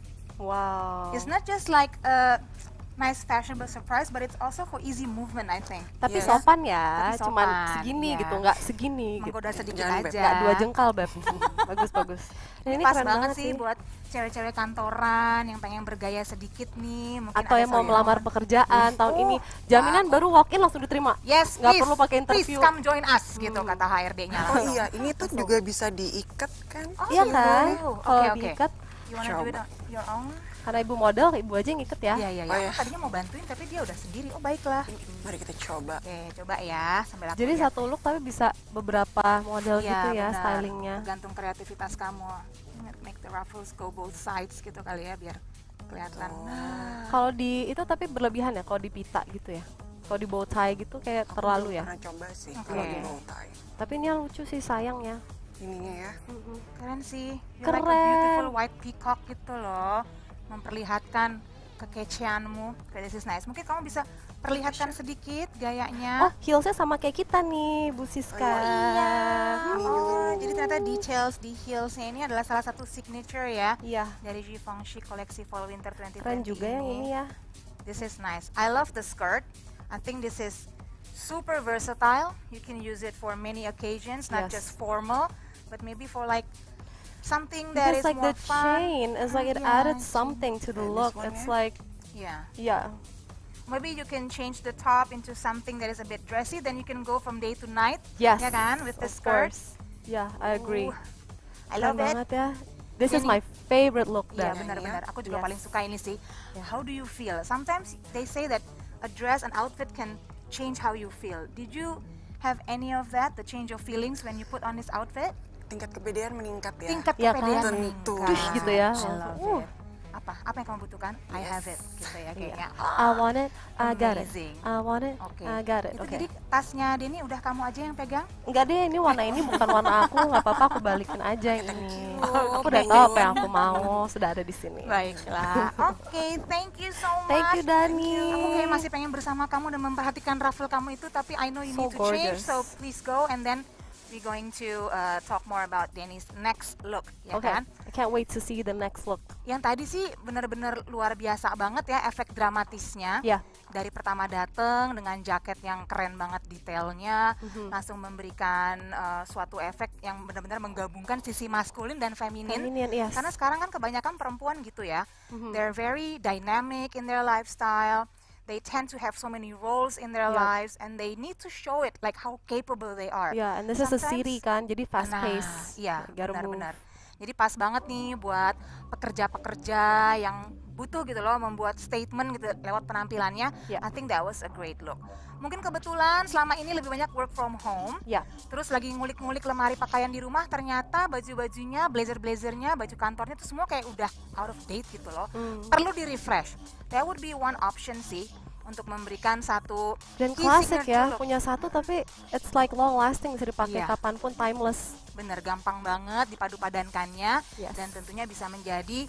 wow. It's not just like a nice fashionable surprise, but it's also for easy movement, I think. Tapi Yes. sopan ya, Tapi cuman sopan, segini ya. gitu, nggak segini gitu. Menggoda sedikit Jangan, Beb. aja. Nggak dua jengkal, Beb. Bagus, bagus. Dan Ini ini pas keren banget banget sih buat cewek-cewek kantoran yang pengen bergaya sedikit nih. Mungkin Atau ada yang mau satu melamar momen. pekerjaan tahun Oh. ini, jaminan baru walk in langsung diterima. Yes, nggak please, perlu pakai please interview. come join us gitu kata H R D-nya. oh iya, ini tuh juga bisa diikat kan? Oh, Iya gitu. kan? Oke, Kalau oke. diikat, You wanna do it Coba. on your own? karena ibu model, ibu aja yang ikat ya. Iya, iya, Oh, iya. iya. Aku tadinya mau bantuin tapi dia udah sendiri. Oh, baiklah. Mari kita coba. Oke, coba ya sambil aku Jadi lihat. satu look tapi bisa beberapa model Iya, gitu ya benar. stylingnya. Tergantung kreativitas kamu. Make the ruffles go both sides gitu kali ya biar kelihatan. Nah, Kalau di itu tapi berlebihan ya kalau di pita gitu ya. Kalau di bow tie gitu kayak Aku terlalu belum ya. Pernah coba sih Oke. kalau di bow tie. Tapi ini lucu sih sayang ya. Ininya ya. Mhm. keren sih. You're Keren. like a beautiful white peacock gitu loh. Memperlihatkan kekeceanmu. Okay, this is nice. Mungkin kamu bisa perlihatkan sedikit gayanya. Oh, heelsnya sama kayak kita nih, Bu Siska. Oh, iya. Ini juga Oh, nih. jadi ternyata details di heelsnya ini adalah salah satu signature ya Iya, dari Givenchy koleksi Fall Winter dua ribu dua puluh keren juga yang ini ya. This is nice. I love the skirt. I think this is super versatile. You can use it for many occasions, not Yes. just formal, but maybe for like something that Because is like more the fun. chain, it's like it Yeah, added chain. something to the And this look. one It's here? like, Yeah. yeah. Maybe you can change the top into something that is a bit dressy. Then you can go from day to night. Yes. Ya kan, with the of skirt. course. Yeah, I agree. Ooh, I love Keren it. banget ya. This is Ini- my favorite look Iya dan. benar-benar. Aku juga Yes. paling suka ini sih. Yeah. How do you feel? Sometimes they say that a dress, an outfit can change how you feel. Did you have any of that? The change of feelings when you put on this outfit? Tingkat kepedean meningkat ya. Tingkat Iya kepedean kan? meningkat. Tentu. Tush, gitu ya. I love Uh. it. Apa? Apa yang kamu butuhkan? I have it. Gitu ya kayaknya. I want it, I got it. Amazing. I want it, Oke. I got it. Itu Oke. jadi tasnya Denny udah kamu aja yang pegang? Enggak deh, ini warna ini bukan warna aku, nggak apa-apa aku balikin aja yang ini. Oh, Aku udah oke. tahu apa yang aku mau, sudah ada di sini. Baiklah. Oke, thank you so much. Thank you, Dani. Aku kayak masih pengen bersama kamu dan memperhatikan ruffle kamu itu, tapi I know you So need to change, gorgeous. so please go and then we're going to uh, talk more about Denny's next look, ya Oke, kan? I can't wait to see the next look. Yang tadi sih bener-bener luar biasa banget ya efek dramatisnya. Ya, Dari pertama dateng dengan jaket yang keren banget detailnya, Mhm. langsung memberikan uh, suatu efek yang benar-benar menggabungkan sisi maskulin dan feminin. feminin, yes. Karena sekarang kan kebanyakan perempuan gitu ya. Mhm. They're very dynamic in their lifestyle. They tend to have so many roles in their Yup. lives and they need to show it like how capable they are. Ya, and this is a Sometimes- city kan, jadi fast Nah, pace. iya, Gotta move. benar-benar. Jadi pas banget nih buat pekerja-pekerja yang butuh gitu loh membuat statement gitu lewat penampilannya. Ya. I think that was a great look. Mungkin kebetulan selama ini lebih banyak work from home. Ya, Terus lagi ngulik-ngulik lemari pakaian di rumah, ternyata baju-bajunya, blazer-blazernya, baju kantornya itu semua kayak udah out of date gitu loh. Hmm. Perlu di-refresh. That would be one option sih untuk memberikan satu dan key klasik signature ya, look. punya satu tapi it's like long lasting, bisa dipakai Iya. kapanpun, timeless. Bener gampang banget dipadu-padankannya Yes. dan tentunya bisa menjadi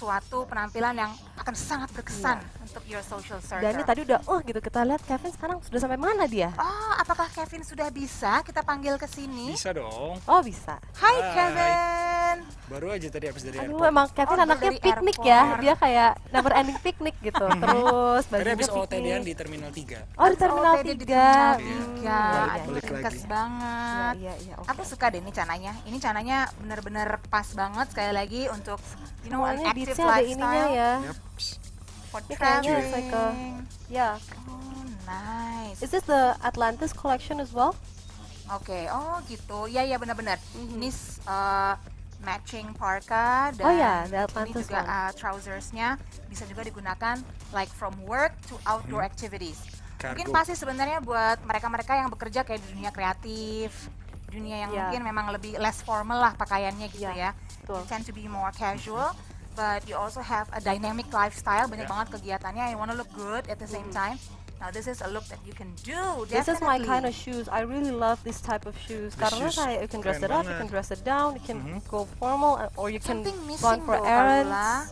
sesuatu penampilan yang akan sangat berkesan untuk your social circle. Dan ini tadi udah, oh gitu kita lihat Kevin sekarang sudah sampai mana dia? Oh, apakah Kevin sudah bisa kita panggil ke sini? Bisa dong. Oh bisa. Hai Hai. Kevin. Baru aja tadi habis dari Aduh airport. emang Kevin Oh, anaknya dari piknik airport. ya, dia kayak never ending piknik gitu. Terus Tadi bajunya habis O T D-an piknik. di Terminal tiga. Oh di terminal Oh, tadi di tiga. Terminal Iya. tiga. Hmm, Aduh, balik ringkas lagi. banget. Iya iya oke. Aku suka deh ini cananya. Ini cananya bener-bener pas banget sekali lagi untuk you know an Semuanya active beatsnya ada ininya lifestyle ya. Yep. for Ini kayaknya traveling. it's like a- Ya. Oh, nice. Is this the Atlantis collection as well? Oke, oh gitu. Iya iya benar-benar. Mhm. Ini uh, matching parka dan Oh ya, the ini Atlantis juga one. uh, trousersnya bisa juga digunakan like from work to outdoor activities. Mungkin Cargo. pasti sebenarnya buat mereka-mereka yang bekerja kayak di dunia kreatif, dunia yang Ya. mungkin memang lebih less formal lah pakaiannya gitu Ya, ya. betul. You tend to be more casual, but you also have a dynamic lifestyle. Banyak Ya. banget kegiatannya. You wanna look good at the same time. Now this is a look that you can do. This is my definitely. kind of shoes. I really love this type of shoes. This Karena shoes kayak you can dress it keren up, you banget. can dress it down, you can Mhm. go formal, uh, or you can Something go missing for though, errands. Carla.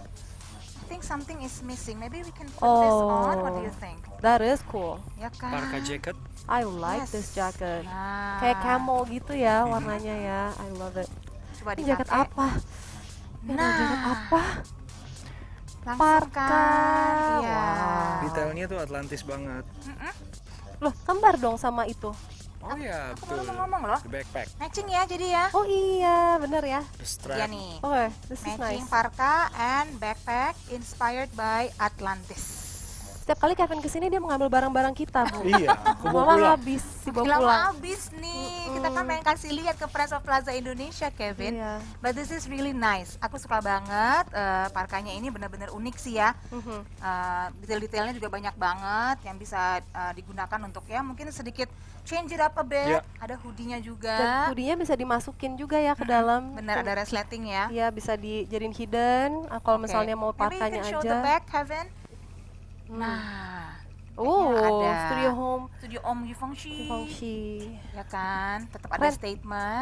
I think something is missing. Maybe we can put this on. What do you Oh. think? That is cool. Ya kan? Parka jacket. I like Yes. this jacket. Nah, Kayak camel gitu ya warnanya ya. I love it. coba Ini jaket dipakai. apa? Ini ada Nah, jaket apa? langsung Parka. kan? Iya. Wow. Detailnya tuh Atlantis banget. Mm-mm. Loh, kembar dong sama itu. Oh iya, Aku betul. belum mau ngomong loh. The backpack. Matching ya jadi ya. Oh iya, bener ya. The strap. Iya nih. Oke, this is Matching nice. parka and backpack inspired by Atlantis. Setiap kali Kevin kesini dia mengambil barang-barang kita, Bu. Iya, aku bawa Mama pulang. habis dibawa Gila pulang. habis nih. Kita kan pengen kasih lihat ke Friends of Plaza Indonesia, Kevin. Iya. But this is really nice. Aku suka banget. eh, parkanya ini benar-benar unik sih ya. Mhm. Eh, detail-detailnya juga banyak banget yang bisa eh, digunakan untuk ya mungkin sedikit change it up a bit. Ya. Ada hoodie-nya Dan juga. hoodie-nya bisa dimasukin juga ya ke dalam. Benar ada resleting ya. Iya, bisa dijadiin hidden. Ah, Kalau Oke. misalnya mau Maybe you parkanya can show aja. the back, Kevin. Hmm. Nah, Oh, ada. studio home studio Om Yifengshi. Fengshi. Ya kan, tetap ada Keren. statement.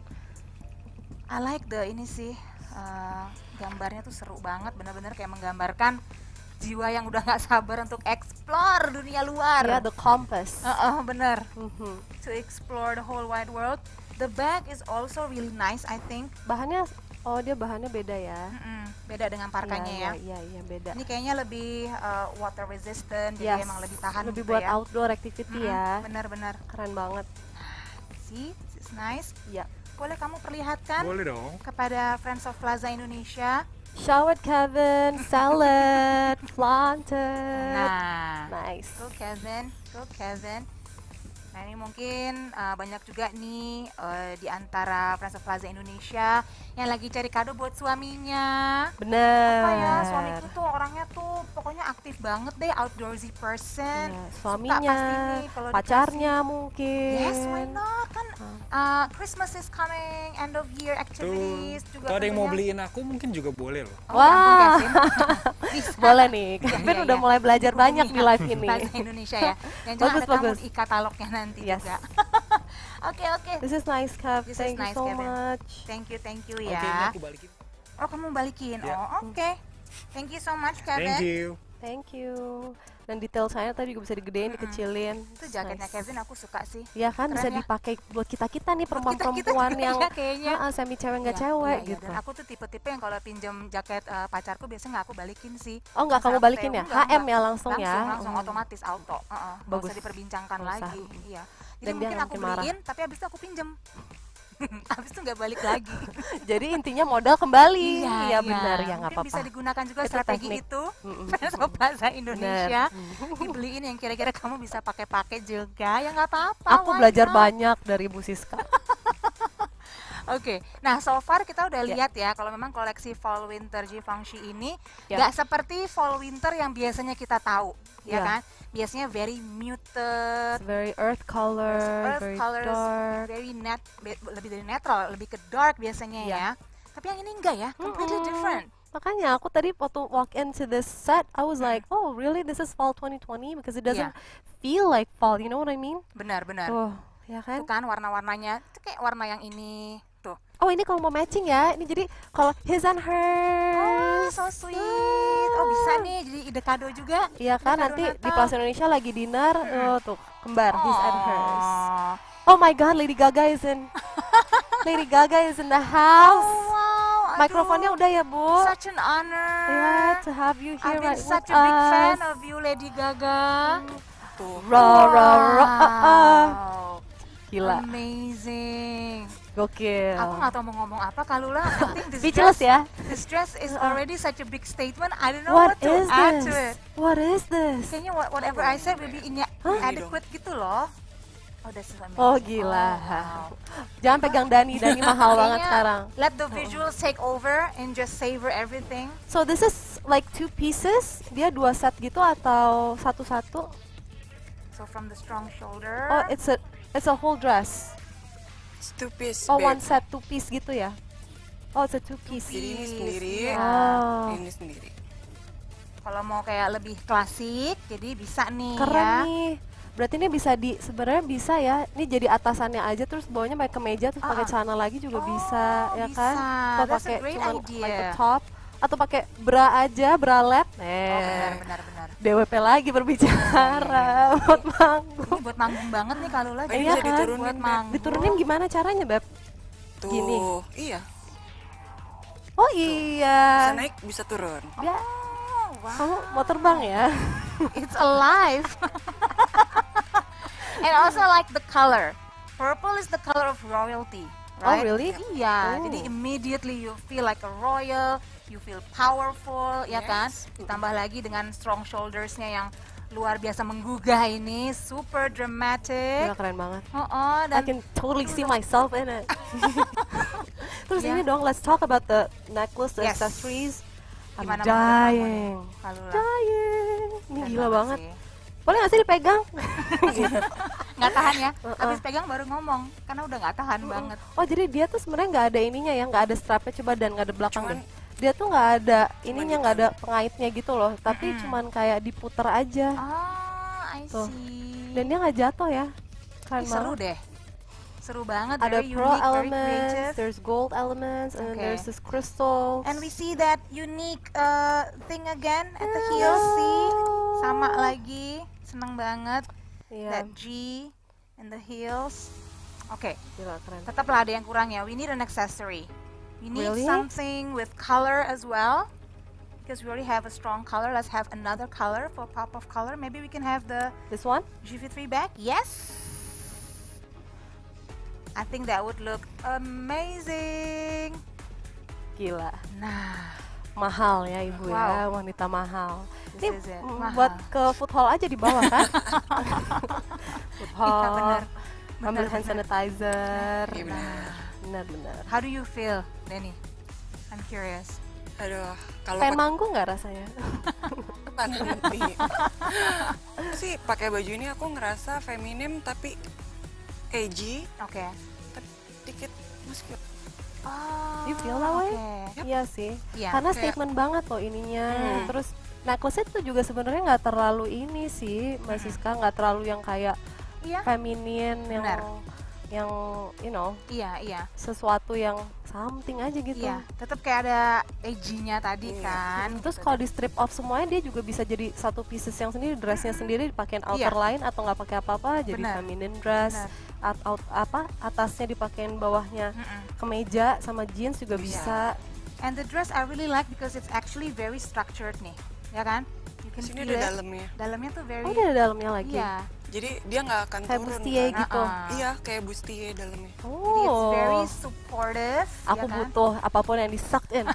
I like the ini sih, eh, gambarnya tuh seru banget, benar-benar kayak menggambarkan jiwa yang udah nggak sabar untuk explore dunia luar. Ya, the compass. Heeh, bener. Mhm. To explore the whole wide world. The bag is also really nice, I think. Bahannya, oh dia bahannya beda ya. Mm-mm, beda dengan parkanya Iya, ya. Iya, iya, beda. Ini kayaknya lebih uh, water resistant, Yes, jadi emang lebih tahan lebih gitu buat ya. outdoor activity ya. Benar-benar. Keren banget. See, this is nice. Ya. Boleh kamu perlihatkan Boleh dong. kepada Friends of Plaza Indonesia. Show it, Kevin. Sell it. Flaunt it. Nah, Nice. go Kevin, go Kevin. Nah ini mungkin uh, banyak juga nih uh, di antara Friends of Plaza Indonesia yang lagi cari kado buat suaminya. Bener. Apa ya, suamiku tuh orangnya tuh pokoknya aktif banget deh, outdoorsy person. Ya, Suka suaminya, pasti nih kalau pacarnya dikasih. mungkin. Yes, why not? Kan uh, Christmas is coming, end of year Tuh, activities juga. kalau ada yang mau tentunya. beliin aku mungkin juga boleh loh. Oh, ya ampun, Wah. Kevin. Bisa. Boleh nih. Kevin Iya, udah iya. mulai belajar Hubungi banyak di live ini. Plaza Indonesia ya. Yang jelas Bagus, ada kamu bagus. di katalognya nanti Yes. juga. Oke oke. This is nice, Kev. This is Thank nice, you so Kevin. much. Thank you thank you Oke, ini ya. aku balikin. Oh kamu balikin. Ya. Oh oke. Thank you so much Kevin. Thank you. Thank you. Dan detail saya tadi juga bisa digedein, dikecilin. Itu jaketnya Nice. Kevin aku suka sih. Ya kan Keren bisa ya. dipakai buat kita-kita nih Buat kita-kita perempuan-perempuan juga yang ya kayaknya. ah, ah, semi cewek nggak Iya, cewek iya, iya. gitu. Dan aku tuh tipe-tipe yang kalau pinjam jaket eh, pacarku biasanya nggak aku balikin sih. Oh nggak Langsung kamu aku balikin tew- ya? enggak, H M enggak. ya langsung, ya? Langsung langsung Hmm. otomatis auto. Heeh, nggak Bagus. usah diperbincangkan Nggak usah. lagi. Iya. Jadi Dan dia mungkin nggak aku mungkin marah. beliin, tapi habis itu aku pinjem. Habis itu nggak balik lagi. Jadi intinya modal kembali. Iya benar ya nggak Mungkin bisa apa-apa. digunakan juga Itu strategi teknik. itu. Mm-mm. Friends of Plaza Indonesia. Benar. Dibeliin yang kira-kira kamu bisa pakai-pakai juga. Ya nggak apa-apa. Aku why belajar not? banyak dari Bu Siska. Oke, nah so far kita udah Ya. lihat ya kalau memang koleksi fall winter Givenchy ini Ya. nggak seperti fall winter yang biasanya kita tahu, ya Ya. kan? Biasanya very muted, It's very earth color, earth very colors, dark. very net, be- lebih dari netral, lebih ke dark biasanya Ya. ya. Tapi yang ini enggak ya, completely Mm-mm. different. Makanya aku tadi waktu walk into this set, I was like, oh really this is fall twenty twenty because it doesn't Yeah. feel like fall, you know what I mean? Benar-benar. Tuh, ya Tuh kan? kan warna-warnanya itu kayak warna yang ini tuh. Oh ini kalau mau matching ya, ini jadi kalau his and Oh, hers. so sweet. Oh, bisa nih jadi ide kado juga. Iya kan Ide kado nanti di Natal. Plaza Indonesia lagi dinner, oh, tuh kembar his and hers. Oh. Oh my God, Lady Gaga is in. Lady Gaga is in the Oh, house. wow. Mikrofonnya aduh. udah ya Bu. Such an honor. Yeah, to have you I've here been right such with a big fan us. of you, Lady Gaga. Tuh. Raw, raw, raw, uh, uh. Wow. Gila, Amazing. gokil. Aku nggak tahu mau ngomong apa, Kalula. I think this Speechless dress, ya. this dress is already such a big statement. I don't know What what, to is add to this? it. What is this? Kayaknya what- whatever I said will be ina- Hah? inadequate gitu loh. Oh, that's amazing. Oh gila. Oh, wow. Jangan pegang Dani, Dani mahal banget Kayaknya sekarang. Let the visuals take over and just savor everything. So this is like two pieces. Dia dua set gitu atau satu-satu? So from the strong shoulder. Oh, it's a it's a whole dress. It's two piece, Oh, babe. one set two piece gitu ya? Oh, it's a two piece. Jadi ini sendiri, Iya. Oh. ini sendiri. Kalau mau kayak lebih klasik, jadi bisa nih Keren ya. nih. Berarti ini bisa di sebenarnya bisa ya. Ini jadi atasannya aja terus bawahnya pakai kemeja terus pakai Ah, ah. celana lagi juga Oh, bisa ya bisa. kan? Atau That's a pakai great cuman idea. like a top atau pakai bra aja, bralette. Oh, Eh, benar benar benar. D W P lagi berbicara buat manggung. Ini buat manggung banget nih Kalula. Ini jadi bisa buat diturunin, Beb. manggung. Diturunin gimana caranya, Beb? Tuh, Gini. iya. Oh iya. Bisa naik, bisa turun. Ya, Oh, wow. kamu mau terbang ya? It's alive. And also like the color. Purple is the color of royalty, Oh, right? really? Iya, Oh. jadi immediately you feel like a royal, you feel powerful, ya kan? Yes. Ditambah lagi dengan strong shoulders-nya yang luar biasa menggugah ini, super dramatic. Gila, keren banget. Oh, oh, I dan can totally see myself in it. Terus Yeah. ini dong, let's talk about the necklace, the Yes. accessories. I'm gimana menurut kamu nih, dying. Kalula? Dying. Ini Keren gila banget. sih. Boleh gak sih dipegang? Nggak tahan ya, Uh-uh. habis pegang baru ngomong, karena udah nggak tahan banget. Oh jadi dia tuh sebenarnya nggak ada ininya ya, nggak ada strapnya coba dan nggak ada belakang Cuman- deh. Dia tuh nggak ada ininya, nggak ada ditarik. pengaitnya gitu loh, tapi Mm-mm. cuman kayak diputer aja. Oh, I Tuh. see. Dan dia nggak jatuh ya. Keren Ih, seru banget. deh. Seru banget, Ada very pearl unique, very elements, creative. there's gold elements, and then Okay. there's this crystals. And we see that unique uh, thing again at the heels, see? Sama lagi, seneng banget. Iya, That G in the heels. Oke, gila keren. tetaplah ada yang kurang ya. We need an accessory. We need Really? something with color as well. Because we already have a strong color, let's have another color for pop of color. Maybe we can have the This one? G V three bag. Yes. I think that would look amazing. Gila. Nah, Mahal ya ibu ya, Wow. wanita mahal. this Ini is it. mm, Mahal. buat ke food hall aja di bawah kan? Food Iya, hall, benar. ambil Benar, hand benar. sanitizer. Iya, benar. Benar-benar. How do you feel, Denny? I'm curious. Aduh, kalau Pengen pakai manggung nggak rasanya? nanti. sih pakai baju ini aku ngerasa feminim tapi edgy, Oke. tapi dikit muscular. Oh, You feel that way? oke. Iya sih. Iya. Karena Kayak- statement banget loh ininya. Hmm. Terus necklace itu juga sebenarnya nggak terlalu ini sih, Mbak Siska, nggak terlalu yang kayak Iya. feminin yang Benar. yang you know Iya, iya. sesuatu yang something aja gitu. Iya, tetap kayak ada edgy-nya tadi Iya. kan. Terus gitu. kalau di strip off semuanya dia juga bisa jadi satu pieces yang sendiri, dressnya sendiri dipakein outer Iya. line atau nggak pakai apa-apa jadi Benar. feminine dress. Benar. At, out, apa atasnya dipakein bawahnya Mm-mm. kemeja sama jeans juga bisa. And the dress I really like because it's actually very structured nih, ya kan? You can Sini feel ada it. dalamnya. Dalamnya tuh very Oh, dia ada dalamnya lagi. iya. Jadi dia nggak akan Kayak turun bustier kan? gitu. Uh-uh. Iya, kayak bustier dalamnya. Jadi it's Oh. very supportive, Aku ya kan? butuh apapun yang di sucked in.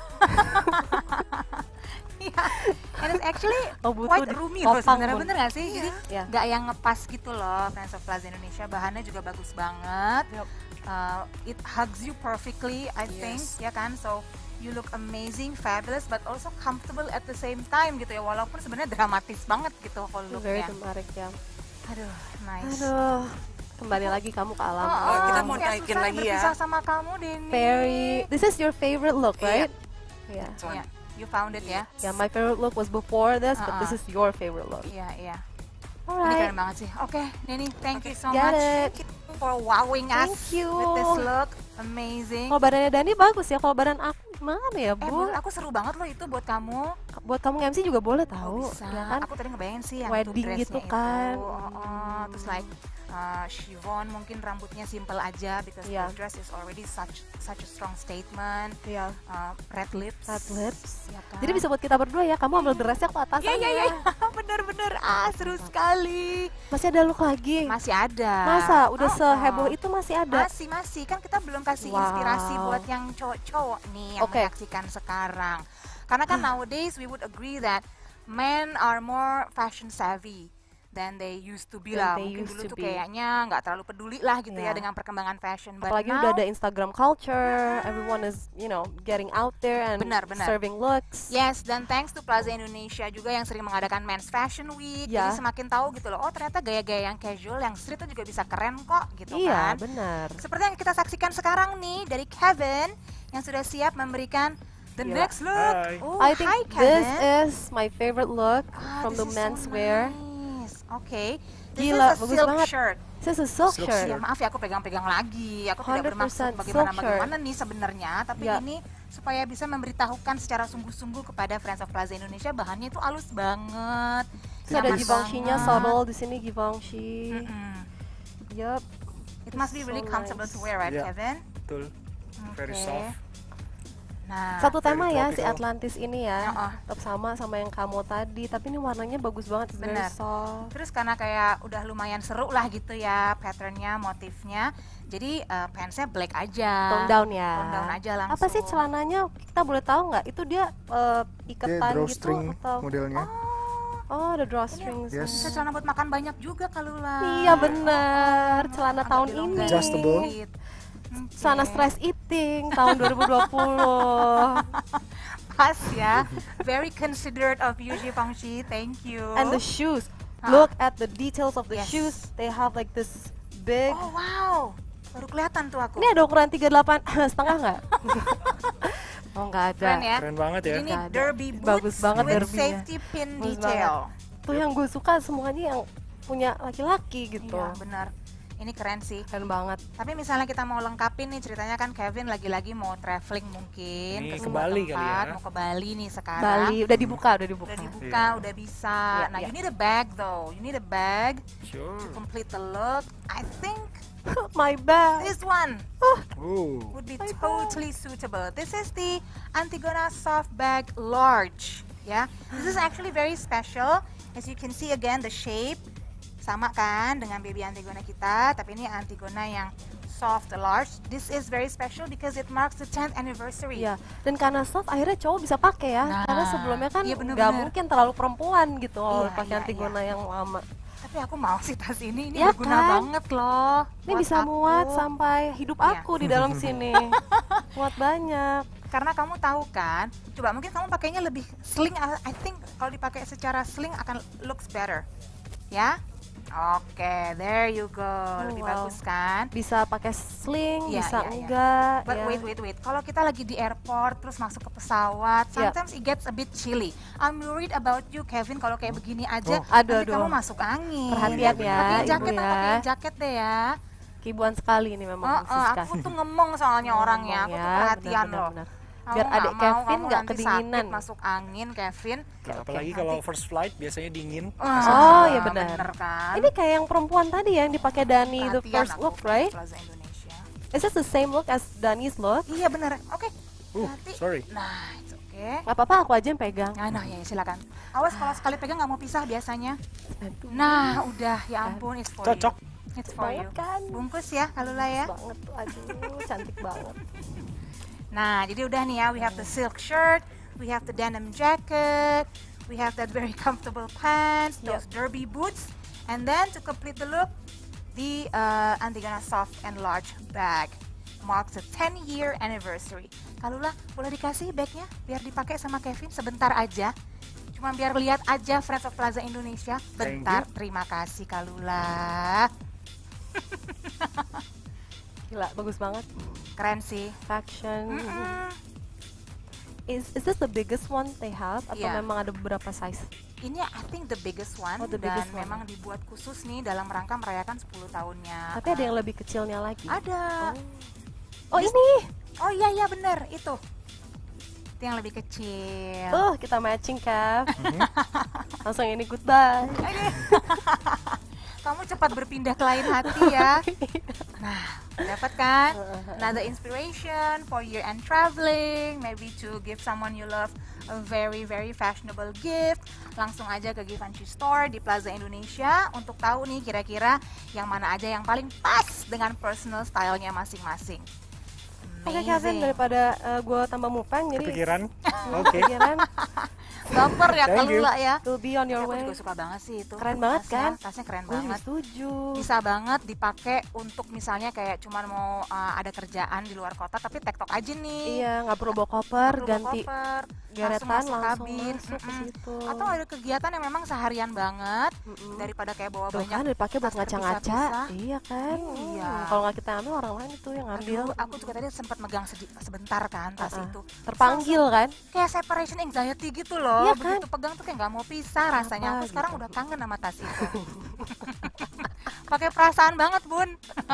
Iya. And it's actually Oh, butuh quite di- roomy loh topang sebenarnya, pun. bener gak sih? Jadi Iya. nggak yang ngepas gitu loh, Fans of Plaza Indonesia. Bahannya juga bagus banget. Yup. Uh, it hugs you perfectly, I think, Yes. ya kan? So you look amazing, fabulous, but also comfortable at the same time gitu ya. Walaupun sebenarnya dramatis banget gitu whole Very looknya. dramatic ya. Aduh, nice. Aduh, kembali lagi kamu ke alam. Oh, kita mau kayak naikin susah lagi ya. berpisah sama kamu, Denny. Very. This is your favorite look, Iya. right? Yeah. This one. Yeah, you found it ya? Yeah, my favorite look was before this, but this Uh-uh. is your favorite look. Iya, iya. Ini Alright. keren banget sih. Oke, Neni, thank you so Got much it. for wowing us Thank you. with this look. Amazing. Kalau badannya Dani bagus ya, kalau badan aku gimana ya, Eh, Bu? menurut aku seru banget loh itu buat kamu. Buat kamu M C juga boleh Oh, tahu, bisa. ya kan? Aku tadi ngebayangin sih yang Wedding two dress-nya gitu itu. kan. Oh, oh. Terus like uh, chiffon mungkin rambutnya simple aja because Iya. the dress is already such such a strong statement. Iya. Uh, red lips. Red lips. Ya kan? Jadi bisa buat kita berdua ya, kamu ambil dressnya aku atas Ya aja. ya ya, bener-bener ah seru sekali. Masih ada look lagi? Masih ada. Masa? Udah Oh, seheboh oh. itu masih ada? Masih masih kan kita belum kasih Wow. inspirasi buat yang cowok-cowok nih yang Oke. menyaksikan sekarang. Karena kan nowadays we would agree that men are more fashion savvy than they used to be Than lah. they Mungkin used dulu to tuh be. kayaknya nggak terlalu peduli lah gitu ya Iya. dengan perkembangan fashion. But Apalagi now, udah ada Instagram culture, everyone is, you know, getting out there and Benar, benar. serving looks. Yes, dan thanks to Plaza Indonesia juga yang sering mengadakan Men's Fashion Week. Ya. Jadi semakin tahu gitu loh, oh ternyata gaya-gaya yang casual, yang street tuh juga bisa keren kok gitu Iya, kan. benar. Seperti yang kita saksikan sekarang nih dari Kevin yang sudah siap memberikan the Gila. next look. Hai. Oh, I think hi this Kevin. is my favorite look Ah, from this the is so menswear. nice. Oke. This Gila, is a bagus silk banget. shirt. This is a silk Silk shirt. Ya maaf ya aku pegang-pegang lagi. Aku tidak one hundred percent bermaksud silk bagaimana-bagaimana nih sebenarnya, tapi Ya. ini supaya bisa memberitahukan secara sungguh-sungguh kepada Friends of Plaza Indonesia bahannya itu halus banget. Terus ada nyaman Givenchy-nya banget. subtle di sini Givenchy. Mm-mm. Yup. It must be So really comfortable nice. to wear, right, Ya. Kevin? Betul. Very Oke. soft. Nah, Satu very tema ya si tropical. Atlantis ini ya. Heeh. Tetap sama sama yang kamu tadi, tapi ini warnanya bagus banget, it's very Benar. soft. terus karena kayak udah lumayan seru lah gitu ya patternnya, motifnya. Jadi uh, pantsnya black aja. Tone down ya. Tone down aja langsung. Apa sih celananya? Kita boleh tahu nggak? Itu dia eh, Dia iketan gitu drawstring atau? modelnya. Oh, Oh, ada drawstrings. Yes. bisa celana buat makan banyak juga kalau lah. Iya benar, celana Agak tahun dilonggarin ini. Adjustable. dikit. Oke. Celana stress eating tahun dua ribu dua puluh. Pas ya. Very considerate of you, Givenchy. Thank you. And the shoes. Ah. Look at the details of the Yes. shoes. They have like this big. Oh wow, baru kelihatan tuh aku. Ini ada ukuran tiga puluh delapan setengah nggak? Oh nggak ada. Keren ya. Keren banget ya. Ini Nggak ada. derby boots Bagus banget with derbynya. safety pin Bagus detail. Tuh yang gue suka semuanya yang punya laki-laki gitu. Iya benar. Ini keren sih. Keren banget. Tapi misalnya kita mau lengkapin nih ceritanya kan Kevin lagi-lagi mau traveling mungkin Nih, ke sebuah Bali kali tempat, ya. mau ke Bali nih sekarang. Bali udah dibuka, udah dibuka. Udah dibuka, Iya. udah bisa. Iya, nah, iya. you need a bag though. You need a bag Sure. to complete the look. I think My bag. this one Ooh. would be My bag. totally suitable. This is the Antigona Soft Bag Large. Yeah, this is actually very special. As you can see again, the shape sama kan dengan baby Antigona kita, tapi ini Antigona yang soft large. This is very special because it marks the tenth anniversary. Iya, dan karena soft akhirnya cowok bisa pakai ya. Nah, karena sebelumnya kan iya nggak bener-bener. mungkin terlalu perempuan gitu kalau Iya, pakai iya, Antigona yang lama. Tapi aku mau sih tas ini, ini Ya berguna kan? banget loh. Ini buat bisa aku. muat sampai hidup Iya. aku di dalam sini. Muat banyak. Karena kamu tahu kan, coba mungkin kamu pakainya lebih sling. I think kalau dipakai secara sling akan looks better. Ya? Oke, there you go. Lebih wow. bagus kan? Bisa pakai sling, Iya, bisa iya, iya. enggak. But ya. wait, wait, wait. Kalau kita lagi di airport terus masuk ke pesawat, Yeah. sometimes it gets a bit chilly. I'm worried about you, Kevin. Kalau kayak begini aja, Oh, aduh, nanti aduh. kamu masuk angin. Perhatian ya, Pakai Ibu jaket, ya. pakai jaket deh ya. Kibuan sekali ini memang Oh, Bu oh, Siska. aku tuh ngemong soalnya orangnya. Aku Ngomong tuh ya, perhatian benar, loh. benar, benar. Aku Biar nggak adik mau Kevin kamu nggak nanti kedinginan. sakit masuk angin, Kevin. Nah, Oke, apalagi nanti- kalau first flight biasanya dingin. Oh, iya Ah, benar. kan? Ini kayak yang perempuan tadi ya, yang dipakai Dani the Perhatian first aku look, ke right? Plaza Indonesia. Is this the same look as Dani's look? Iya benar. Oke. Uh, Nanti. sorry. Nah, it's oke. Gak apa-apa, aku aja yang pegang. Nah, nah, ya silakan. Awas kalau sekali pegang nggak mau pisah biasanya. Nah, udah ya ampun, it's for Cocok. you. It's for you. Banget kan? Bungkus ya, Kalula ya. Banget tuh, aduh, cantik banget. Nah, jadi udah nih ya, we have the silk shirt, we have the denim jacket, we have that very comfortable pants, those derby boots, and then to complete the look, the uh, Antigona soft and large bag marks the ten year anniversary. Kalula, boleh dikasih bagnya biar dipakai sama Kevin sebentar aja. Cuma biar lihat aja Friends of Plaza Indonesia. Thank Bentar, terima kasih Kalula. Gila, bagus banget. Keren sih. Faction. Mm-mm. Is is this the biggest one they have atau Iya. memang ada beberapa size? Ini I think the biggest one Oh, the dan biggest one. memang dibuat khusus nih dalam rangka merayakan sepuluh tahunnya. Tapi ada yang lebih kecilnya lagi. Ada. Oh, ini. Oh iya iya bener itu. Itu yang lebih kecil. Tuh, kita matching, Kev. Langsung ini goodbye. Kamu cepat berpindah ke lain hati ya. Nah, dapat kan? Another inspiration for year-end traveling, maybe to give someone you love a very very fashionable gift. Langsung aja ke Givenchy Store di Plaza Indonesia untuk tahu nih kira-kira yang mana aja yang paling pas dengan personal style-nya masing-masing. Oke, Kevin, daripada uh, gue tambah mupeng, jadi Kepikiran? Oke. kepikiran, Baper ya Thank kalau you. lah ya. will be on your Aku way. juga suka banget sih itu. Keren banget Tasnya, kan? Tasnya keren Gue juga banget. setuju. Bisa banget dipakai untuk misalnya kayak cuman mau uh, ada kerjaan di luar kota tapi tektok aja nih. Iya, nggak perlu bawa koper, Perlu bawa ganti koper, geretan masuk langsung kabin, masuk ke mm-mm. situ. Atau ada kegiatan yang memang seharian banget Mm-mm. daripada kayak bawa Tuh banyak. kan dipakai buat tas ngaca-ngaca. terpisah-pisah. Iya kan? Iya. Hmm, kalau nggak kita ambil, orang lain itu yang ngambil. Aduh, aku juga tadi sempat megang sedi- sebentar kan tas Uh-uh. itu. Terpanggil kan? Kayak separation anxiety gitu loh. Iya Begitu pegang tuh kayak nggak mau pisah rasanya. Apa Aku sekarang gitu. udah kangen sama tas itu. Pakai perasaan banget, Bun.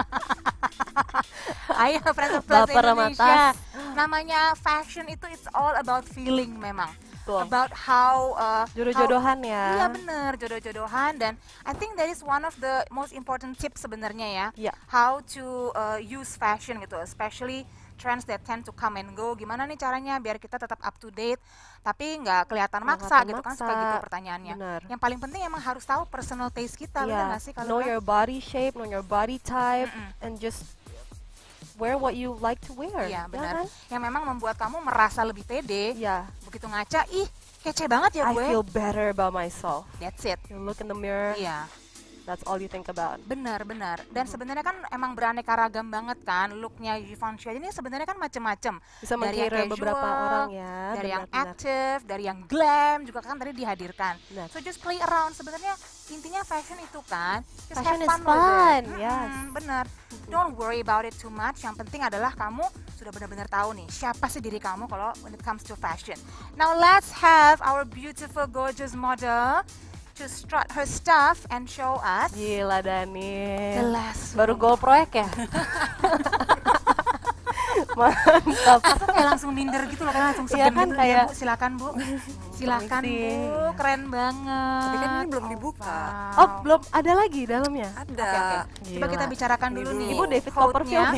Ayo, Friends of Plaza Baper sama Indonesia. tas. Namanya fashion itu it's all about feeling memang. Tuh. About how uh, Jodoh-jodohan how- ya. Iya bener, jodoh-jodohan dan I think that is one of the most important tips sebenarnya ya. Iya. How to uh, use fashion gitu, especially trends that tend to come and go. Gimana nih caranya biar kita tetap up to date tapi nggak kelihatan Nggak maksa kelihatan gitu kan, suka maksa. gitu pertanyaannya. Benar. Yang paling penting emang harus tahu personal taste kita, bener Iya. nggak sih kalau Know kan? your body shape, know your body type, Mm-mm. and just wear what you like to wear. Iya ya benar. kan? Yang memang membuat kamu merasa lebih pede. Iya. Begitu ngaca, ih kece banget ya I gue. feel better about myself. That's it. You look in the mirror, Iya. that's all you think about. Benar, benar. Dan sebenarnya kan emang beraneka ragam banget kan looknya Givenchy ini sebenarnya kan macem-macem. Bisa Dari yang mengkira beberapa casual, orang ya. dari yang benar-benar. active, dari yang glam juga kan tadi dihadirkan. Benar. So just play around. Sebenarnya intinya fashion itu kan. Just Fashion have is fun with fun, it. yes. Mm-mm, benar. Don't worry about it too much. Yang penting adalah kamu sudah benar-benar tahu nih siapa sih diri kamu kalau when it comes to fashion. Now let's have our beautiful gorgeous model to strut her stuff and show us Gila the Dani. last Baru one. goal proyek ya? Mantap. Aku kayak langsung minder gitu loh, kan langsung Iya segan kan, gitu. kayak- Ya, Bu, silakan Bu. Silakan Permisi. Bu, keren banget. Tapi kan ini belum dibuka. Wow. Oh, belum ada lagi dalamnya? Ada. Oke, oke. Coba Gila. kita bicarakan Ini dulu dulu. nih. Ibu David quote-nya. Copperfield.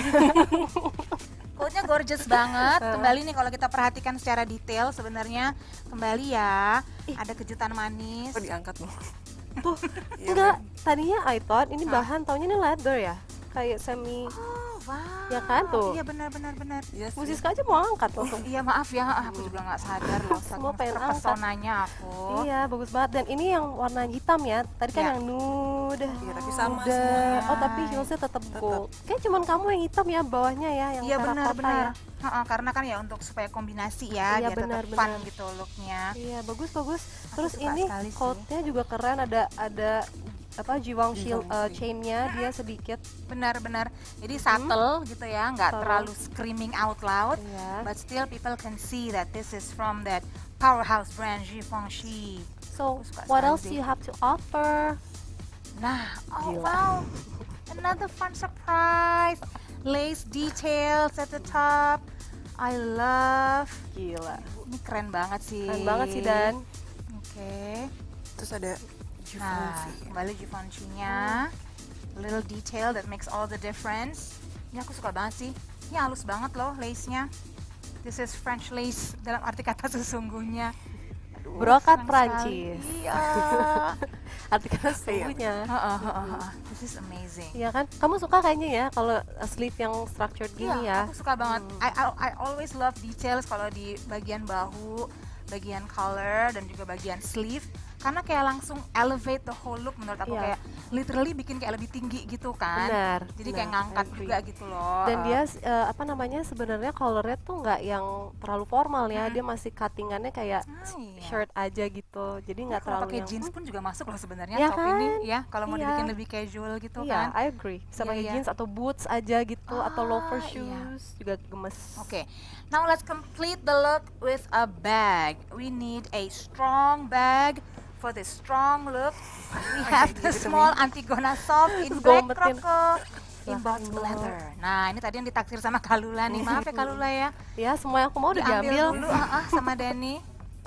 Quote-nya gorgeous banget. Kembali nih kalau kita perhatikan secara detail sebenarnya kembali ya ada kejutan manis. Oh, diangkat loh. Tuh, Iya, enggak. Tadinya I thought ini Hah? bahan, taunya ini leather ya. Kayak semi. Oh, wow. Ya kan, tuh. Iya benar benar benar. Iya sih. Bu Siska aja mau angkat langsung. Iya maaf ya, ah, aku juga nggak sadar loh. Semua saking pengen terpesonanya aku. Iya, bagus banget. Dan ini yang warna hitam ya. Tadi kan Ya. yang nude. Iya, tapi sama Nude. semuanya. Oh, tapi heelsnya tetap Tetap. gold. Kayak cuman kamu yang hitam ya bawahnya ya, yang Iya benar terracotta benar. ya. Ha-ha, karena kan ya untuk supaya kombinasi ya, Iya, biar benar, tetap fun benar. gitu looknya. Iya, bagus bagus. Terus suka ini sekali sih. coat-nya juga keren, ada ada apa Givenchy uh, Givenchy. chain-nya dia sedikit. Benar-benar. Jadi subtle gitu ya, nggak Subtle. terlalu screaming out loud, Iya. but still people can see that this is from that powerhouse brand Givenchy. So, Aku suka what sekali else sih. do you have to offer? Nah, oh Gila. wow, another fun surprise, lace details at the top. I love. Gila. Ini keren banget sih. Keren banget sih Dan. Oke. Terus ada Nah, Givenchy. kembali Givenchy-nya. Little detail that makes all the difference. Ini aku suka banget sih. Ini halus banget loh lace-nya. This is French lace dalam arti kata sesungguhnya. Aduh, Brokat senang Prancis. sekali. Iya. Arti kata sesungguhnya. Heeh, heeh, heeh. This is amazing. Iya kan? Kamu suka kayaknya ya kalau sleeve yang structured gini Iya, ya. aku suka banget. I, I, I always love details kalau di bagian bahu, bagian collar, dan juga bagian sleeve. Karena kayak langsung elevate the whole look menurut aku, Iya. kayak literally bikin kayak lebih tinggi gitu kan. Benar. Jadi benar, kayak ngangkat I agree. juga gitu loh. Dan dia eh, apa namanya sebenarnya colornya tuh nggak yang terlalu formal ya, Hmm. dia masih cuttingannya kayak Ah, iya. shirt aja gitu, jadi Ya, nggak kalau terlalu pakai yang jeans pun juga masuk loh sebenarnya Iya top ini kan? ya. Kalau mau Iya. dibikin lebih casual gitu iya, kan. I agree. Bisa Iya, pakai iya. jeans atau boots aja gitu, atau loafer Ah, iya. shoes juga gemes. Oke, now let's complete the look with a bag. We need a strong bag for the strong look, we have the small Antigona Soft in Terus black gombetin. croco in Silahkan, box Bu. leather. Nah, ini tadi yang ditaksir sama Kalula nih. Maaf ya Kalula ya. Ya, semua yang aku mau udah Diambil diambil. dulu ah, ah, sama Dani.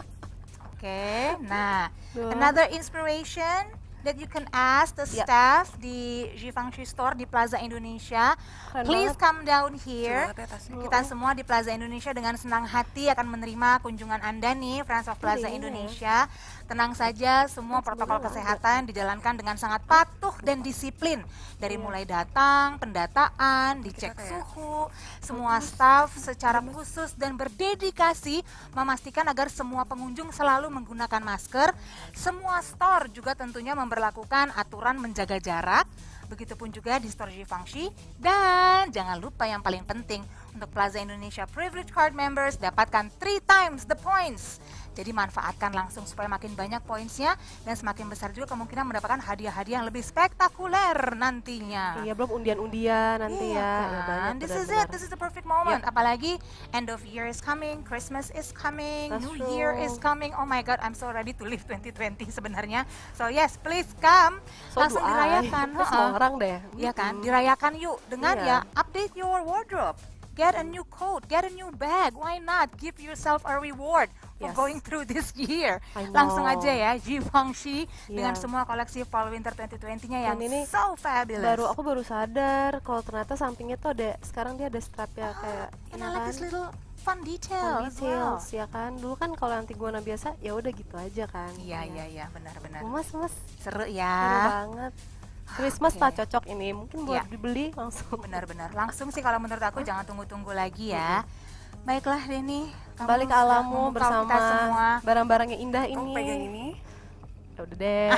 Oke, nah Duh. another inspiration that you can ask the Ya. staff di Givenchy Store di Plaza Indonesia. Keren Please banget. come down Lucu here. banget ya tasnya. Kita semua di Plaza Indonesia dengan senang hati akan menerima kunjungan Anda nih, Friends of Plaza Iya. Indonesia. Tenang saja, semua protokol kesehatan dijalankan dengan sangat patuh dan disiplin. Dari mulai datang, pendataan, dicek kayak- suhu, semua staff secara khusus dan berdedikasi memastikan agar semua pengunjung selalu menggunakan masker. Semua store juga tentunya memberlakukan aturan menjaga jarak. Begitupun juga di store Givenchy. Dan jangan lupa yang paling penting, untuk Plaza Indonesia Privilege Card members dapatkan three times the points. Jadi manfaatkan langsung supaya makin banyak pointsnya dan semakin besar juga kemungkinan mendapatkan hadiah-hadiah yang lebih spektakuler nantinya. Iya, belum undian-undian nanti Iya ya. Ya, kan? banyak This is it, benar-benar. this is the perfect moment. Apalagi end of year is coming, Christmas is coming, That's New Year true. is coming. Oh my God, I'm so ready to live twenty twenty sebenarnya. So yes, please come, So langsung do I. dirayakan. Terus Heeh. semua orang deh. Iya kan, Mm-mm. dirayakan yuk dengan Iya. ya update your wardrobe. Get a new coat, get a new bag. Why not? Give yourself a reward for Yes. going through this year. I Langsung know. aja ya, Givenchy dengan Iya. semua koleksi Fall Winter twenty twenty-nya yang Dan ini so fabulous. Baru aku baru sadar kalau ternyata sampingnya tuh ada, sekarang dia ada strapnya kayak And ini I like kan. this little fun detail Fun as well. details ya kan. Dulu kan kalau Antigona biasa ya udah gitu aja kan. Iya iya iya benar-benar. Mas, mas, Seru seru ya. banget. Christmas Oke. lah cocok ini. Mungkin buat Iya. dibeli langsung. Benar-benar. Langsung sih kalau menurut aku jangan tunggu-tunggu lagi ya. Baiklah Denny, kamu Kembali ke sudah alammu membuka bersama kita semua. barang-barang yang indah Kamu ini. pegang ini. Ya udah deh.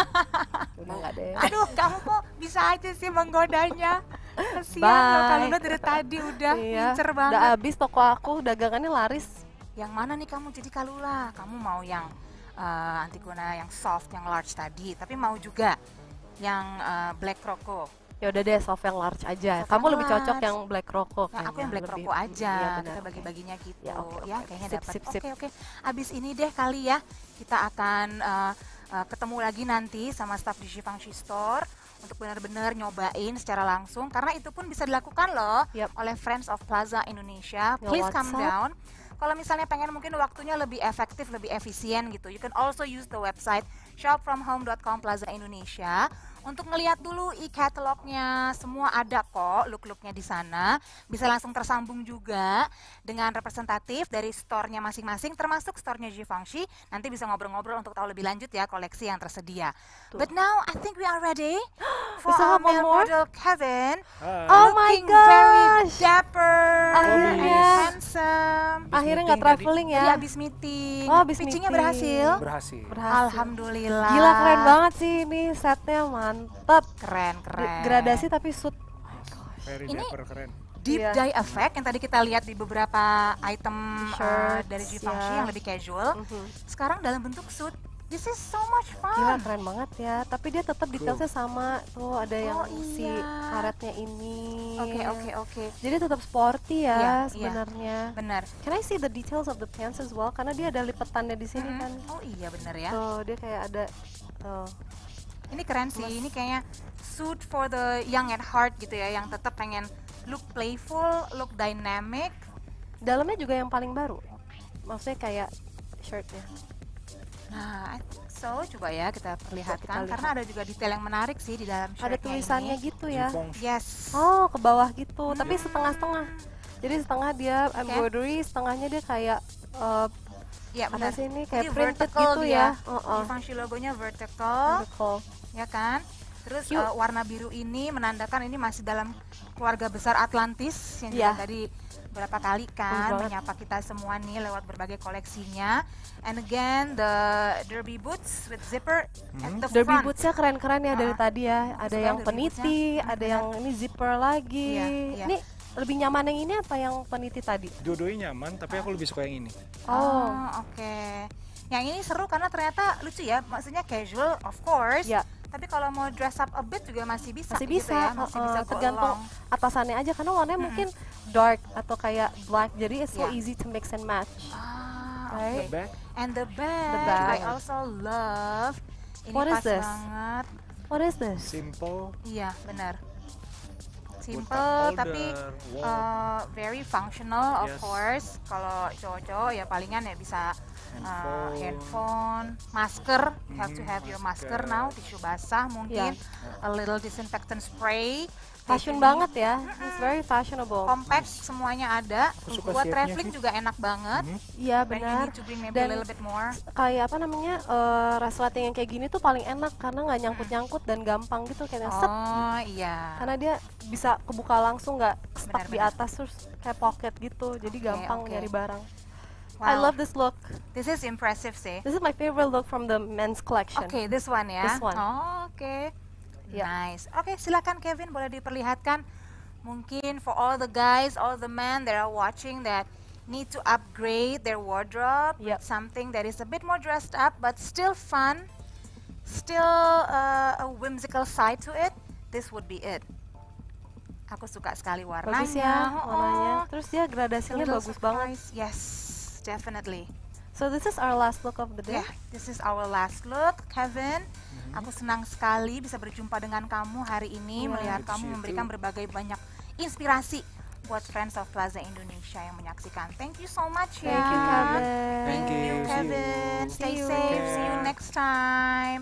Udah enggak deh. Aduh, kamu kok bisa aja sih menggodanya. Kasihan loh, Bye. Kaluna dari tadi udah Iya, ngincer udah banget. habis toko aku, dagangannya laris. Yang mana nih kamu jadi Kalula? Kamu mau yang eh, Antigona yang soft, yang large tadi, tapi mau juga yang eh, black croco. Ya udah deh, soft yang large aja. Soft Kamu yang lebih cocok large. yang black croco. Nah, aku yang black lebih- croco aja. Iya, benar, Kita oke. bagi-baginya gitu. Ya, oke, oke, Ya, oke. kayaknya Sip, dapat. sip, Oke, sip. oke. Abis ini deh kali ya kita akan eh, eh, ketemu lagi nanti sama staff di Givenchy Store untuk benar-benar nyobain secara langsung karena itu pun bisa dilakukan loh Yap. oleh Friends of Plaza Indonesia. Nge Please come WhatsApp. down. Kalau misalnya pengen mungkin waktunya lebih efektif, lebih efisien gitu, you can also use the website shop from home dot com Plaza Indonesia untuk ngelihat dulu e-catalognya, semua ada kok look-looknya di sana. Bisa langsung tersambung juga dengan representatif dari store-nya masing-masing, termasuk store-nya Givenchy. Nanti bisa ngobrol-ngobrol untuk tahu lebih lanjut ya koleksi yang tersedia. Tuh. But now I think we are ready for We still our have one male more? model Kevin. Hai. Oh my Looking very gosh. dapper, Akhirnya. handsome. Habis Akhirnya meeting nggak traveling Tadi ya. habis meeting. Oh, habis Pitchingnya meeting. berhasil. Berhasil. Berhasil. Alhamdulillah. Gila, keren banget sih ini setnya, mantap. Keren, G- keren. Gradasi tapi suit. Very Ini- dapper, keren. Deep Iya. dye effect yang tadi kita lihat di beberapa item uh, Shirts, dari Givenchy ya. yang lebih casual. Mhm. Sekarang dalam bentuk suit. This is so much Gila, fun. keren banget ya. Tapi dia tetap detailnya sama. Tuh ada yang Oh, si iya. karetnya ini. Oke, oke, oke. Jadi tetap sporty Iya, ya iya. sebenarnya. Benar. Can I see the details of the pants as well? Karena dia ada lipetannya di sini Mm-mm. kan. Oh iya benar ya. Tuh, dia kayak ada tuh. Ini keren sih. Ini kayaknya suit for the young at heart gitu ya, yang tetap pengen look playful, look dynamic. Dalamnya juga yang paling baru. Maksudnya kayak shirtnya. Nah, I think so. Coba ya kita perlihatkan kita lihat. karena ada juga detail yang menarik sih di dalam shirtnya Ada tulisannya ini. gitu ya. Givenchy. Yes. Oh, ke bawah gitu, tapi Hmm. setengah-setengah. Jadi setengah dia embroidery, setengahnya dia kayak uh, Ya apa benar. sih ini Jadi kayak printed vertical gitu dia. ya. Heeh. Givenchy logonya vertical, Vertical. ya kan? Terus Cute. uh, warna biru ini menandakan ini masih dalam keluarga besar Atlantis yang Iya. juga tadi berapa kali kan banget. menyapa kita semua nih lewat berbagai koleksinya. And again the derby boots with zipper at the Derby front. bootsnya keren-keren ya dari Ah. tadi ya. Ada Suka yang derby peniti, bootsnya. ada yang ini zipper lagi. Iya, iya. Ini lebih nyaman yang ini apa yang peniti tadi? Dua-duanya nyaman, tapi aku lebih suka yang ini. Oh, Oh, oke. Yang ini seru karena ternyata lucu ya, maksudnya casual of course. ya Tapi kalau mau dress up a bit juga masih bisa masih gitu bisa. ya, masih heeh, bisa go tergantung along. atasannya aja karena warnanya mungkin dark atau kayak black. Jadi it's so Iya. easy to mix and match. Ah, Right. oke. The back, And the bag, bag. I also love. Ini What is pas this? banget. What is this? Simple. Iya, benar. Good Simple cup tapi holder, warm. uh, very functional of Yes. course. Kalau cowok-cowok ya palingan ya bisa uh, Handphone. handphone, masker. You have to Mhm, have your masker masker. now, tisu basah mungkin, Yeah. a little disinfectant spray. Fashion Kayak gini. banget ya. It's very fashionable. Compact, semuanya ada. Aku suka Buat shape-nya traveling sih. juga enak banget. Mhm. Iya When you benar. need to bring maybe Dan a little bit more. kayak apa namanya uh, resleting yang kayak gini tuh paling enak karena nggak nyangkut-nyangkut dan gampang gitu kayak set. Oh iya. Karena dia bisa kebuka langsung nggak stuck di Benar-benar. atas terus kayak pocket gitu. Jadi Oke, gampang oke. nyari barang. Wow. I love this look. This is impressive sih. This is my favorite look from the men's collection. Oke, this one ya. This one. Oh, oke. Ya. Nice. Oke, silakan Kevin boleh diperlihatkan. Mungkin for all the guys, all the men that are watching that need to upgrade their wardrobe Yep. with something that is a bit more dressed up but still fun, still uh, a whimsical side to it. This would be it. Aku suka sekali warnanya. Bagus ya Oh, warnanya. oh. Terus dia A gradasinya little bagus banget. surprise. Yes, definitely. So this is our last look of the day. Yeah, this is our last look, Kevin. Aku senang sekali bisa berjumpa dengan kamu hari ini, Yeah. melihat Good to kamu see you memberikan too. berbagai banyak inspirasi buat Friends of Plaza Indonesia yang menyaksikan. Thank you so much ya. Thank you, Kevin. Thank Thank you, you, see Kevin. you. Stay See you. safe. See you Care. next time.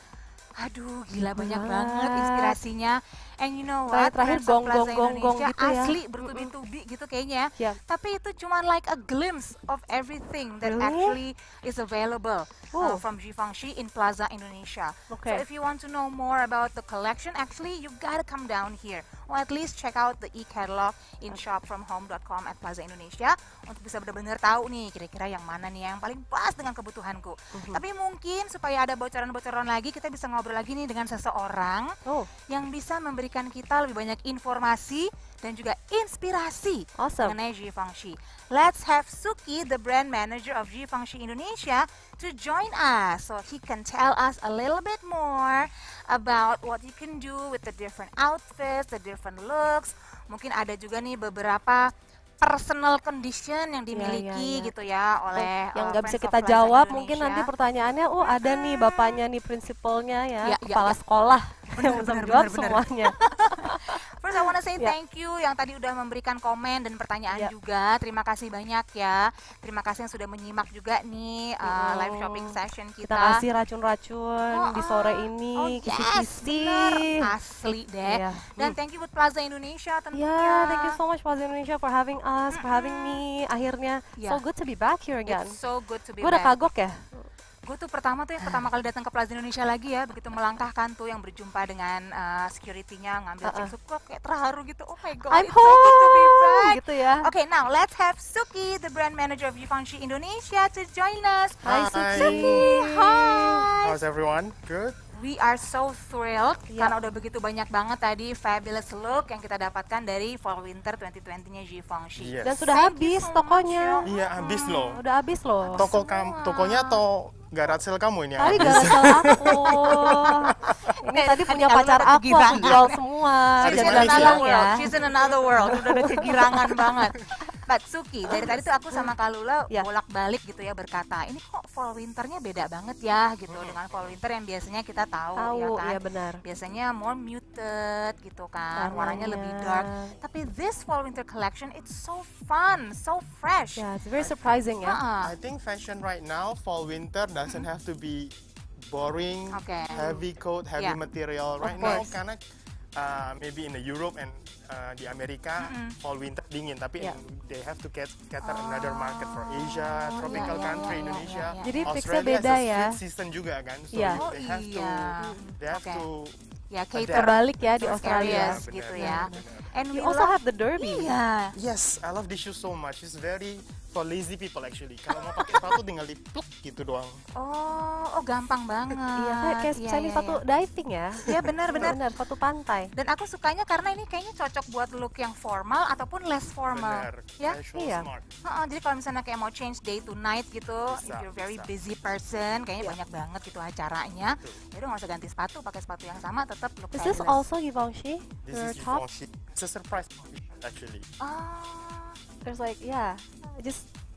Aduh, gila banyak Banget. banget inspirasinya. And you know what? Terakhir-terakhir Friends of Plaza gonggong-gonggong Indonesia gitu ya. asli bertubi-tubi gitu kayaknya. Yeah. Tapi itu cuma like a glimpse of everything that Really? actually is available uh, Oh. from Givenchy in Plaza Indonesia. Okay. So if you want to know more about the collection, actually you gotta come down here, or at least check out the e-catalog in shop from home dot com at Plaza Indonesia untuk bisa benar-benar tahu nih kira-kira yang mana nih yang paling pas dengan kebutuhanku. Mhm. Tapi mungkin supaya ada bocoran-bocoran lagi, kita bisa ngobrol lagi nih dengan seseorang Oh, yang bisa memberikan kita lebih banyak informasi dan juga inspirasi awesome. mengenai Givenchy. Let's have Suki, the brand manager of Givenchy Indonesia, to join us so he can tell us a little bit more about what you can do with the different outfits, the different looks. Mungkin ada juga nih beberapa personal condition yang dimiliki ya. gitu ya oleh yang uh, nggak bisa Friends of kita Plaza jawab mungkin nanti Indonesia. pertanyaannya oh ada nih bapaknya nih prinsipalnya ya, Ya, ya, kepala ya. sekolah yang Benar, bisa benar, menjawab benar, benar. semuanya. First I wanna say Ya. thank you yang tadi udah memberikan komen dan pertanyaan Ya. juga. Terima kasih banyak ya. Terima kasih yang sudah menyimak juga nih uh, Mm. live shopping session kita. Kita kasih racun-racun Oh, di sore oh. ini, Oh, yes, kisi-kisi. bener. Asli deh. Iya. Dan Hmm. thank you buat Plaza Indonesia tentunya. Ya, thank you so much Plaza Indonesia for having us, for having me. Akhirnya, Ya. so good to be back here again. It's so good to be Gue udah back. kagok ya. Gue tuh pertama tuh yang pertama kali datang ke Plaza Indonesia lagi ya, begitu melangkahkan tuh yang berjumpa dengan uh, security-nya ngambil Uh-uh. cek gue kayak terharu gitu. Oh my god, I'm it's so good to be home, back. gitu ya. Okay, now let's have Suki, the brand manager of Givenchy Indonesia, to join us. Hi, Hi. Suki. Hi. How's everyone? Good? We are so thrilled Ya. karena udah begitu banyak banget tadi fabulous look yang kita dapatkan dari Fall Winter dua ribu dua puluh-nya Givenchy. Yes. Dan sudah Thank you habis so tokonya. much, Iya, habis loh. Udah habis loh. Toko semua. kam tokonya atau garage sale kamu ini yang Tadi habis? gak salah aku. Ini Eh, tadi tadi punya kalau pacar udah aku, aku kegirangan. jual semua. Harus She's in Jangan balik ya. another bilang world. ya. She's in another world. Udah ada kegirangan banget. But Suki, dari tadi tuh aku sama Kalula Ya. bolak-balik gitu ya berkata, ini kok fall winternya beda banget ya gitu dengan fall winter yang biasanya kita tahu, ya Tahu, kan. iya benar. Biasanya more muted gitu kan, warnanya lebih Warnanya. dark. Tapi this fall winter collection it's so fun, so fresh. Ya, it's very surprising ya. Uh-uh. I think fashion right now, fall winter doesn't have to be boring, Okay. heavy coat, heavy Yeah. material. Of Right now course. karena uh, maybe in the Europe and uh, di Amerika fall winter dingin, tapi Yeah. in- they have to cat- cater another market for Asia, Oh, tropical iya, iya, country, iya, iya, Indonesia. iya. Jadi fixnya Australia beda is a ya. split season juga kan, so Iya. Oh they have to iya. they have Okay. to Ya, cater Terbalik ya di those Australia. areas Benar, gitu benar, ya. benar. And we You also love- have the derby. Iya. Yes, I love this shoe so much. It's very for lazy people actually. Kalau mau pakai sepatu tinggal dipluk gitu doang. Oh, oh gampang banget. Iya, kayak kayak Iya, Chinese iya, sepatu diving ya. Iya benar-benar. Benar, sepatu pantai. Dan aku sukanya karena ini kayaknya cocok buat look yang formal ataupun less formal. Benar, Ya. casual Iya. smart. Heeh, jadi kalau misalnya kayak mau change day to night gitu, if Bisa, you're very bisa. busy person, kayaknya Iya. banyak banget gitu acaranya. Ya udah nggak usah ganti sepatu, pakai sepatu yang sama tetap look Is this fabulous. also Givenchy? This Your is top? Givenchy. It's a surprise actually. Oh, There's like, yeah, just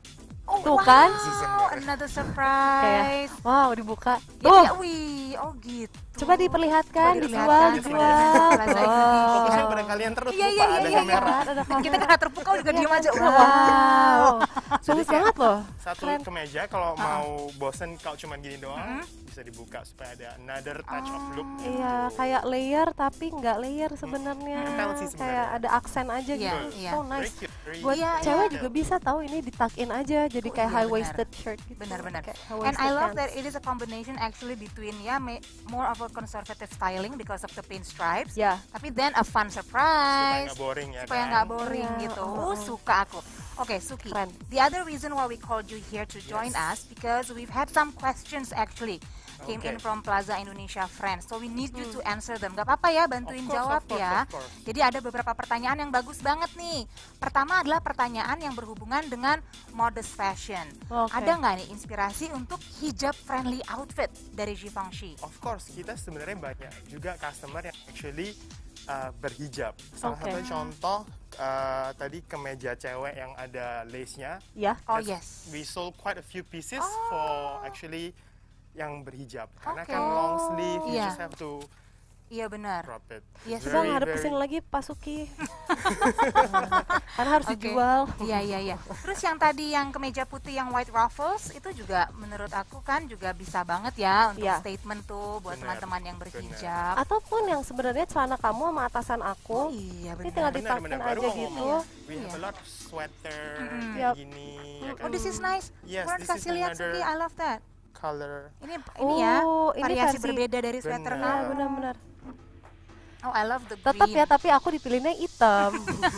Oh, Tuh wow, kan? another Kayak, surprise. wow dibuka. Ya, Tuh, ya, wih, oh gitu. coba diperlihatkan, Coba dijual, diperlihatkan. dijual. Plaza Wow. Indonesia. Fokusnya pada kalian terus, Iya, lupa iya, ada iya, iya. kamera. Ada Dan kamera. kita nggak terpukau juga Iya diem kan? aja. Wow. Wow. Bagus kayak banget loh. Satu Keren. kemeja kalau mau bosen kalau cuma gini doang, bisa dibuka supaya ada another touch of look. Iya, kayak layer tapi nggak layer sebenarnya. Nempel sih sebenarnya. Kayak ada aksen aja Iya, gitu. iya. So Very nice. cute, very Buat Iya, cewek iya. juga bisa tahu ini di tuck in aja jadi Oh, kayak iya, high waisted benar. shirt gitu. Benar-benar. Kayak high And I waisted love pants. that it is a combination actually between ya ma- more of a conservative styling because of the pinstripes. Ya. Tapi then a fun supaya surprise. nggak boring ya Supaya kan? nggak boring Iya, gitu. oh, Uh, oh. suka aku. Oke, Suki. Keren. The other reason why we called you here to join us because we've had some questions actually came in Okay. from Plaza Indonesia friends. So we need you to answer them. Gak apa-apa ya, bantuin Of course, jawab of course, ya. of course. Jadi ada beberapa pertanyaan yang bagus banget nih. Pertama adalah pertanyaan yang berhubungan dengan modest fashion. Oke. Ada nggak nih inspirasi untuk hijab friendly outfit dari Givenchy? Of course, kita sebenarnya banyak juga customer yang actually uh, berhijab. Salah Oke. satu contoh uh, tadi kemeja cewek yang ada lace-nya. Ya. Oh That's- yes. We sold quite a few pieces for actually yang berhijab. Karena Oke. kan long sleeve, you Iya. just have to Iya benar. drop it. Yes. Coba Very, ngadep ke very- sini lagi Pak Suki. Karena harus Oke. dijual. Iya iya iya. Terus yang tadi yang kemeja putih yang white ruffles itu juga menurut aku kan juga bisa banget ya untuk Iya. statement tuh buat Benar, teman-teman yang benar. berhijab. Ataupun yang sebenarnya celana kamu sama atasan aku. Iya Ini tinggal benar. ditakin Benar-benar baru aja mau gitu. ngomong. We Iya. have a lot of sweater Mm-mm. Yup. gini ya Oh kan. this is nice. Yes, Warren this is kasih lihat another Suki, I love that. color. Ini ini ya Oh, ini variasi versi- berbeda dari sweater Benar. Nah, kamu. benar-benar. Oh I love the green. Tetap ya, tapi aku dipilihnya hitam.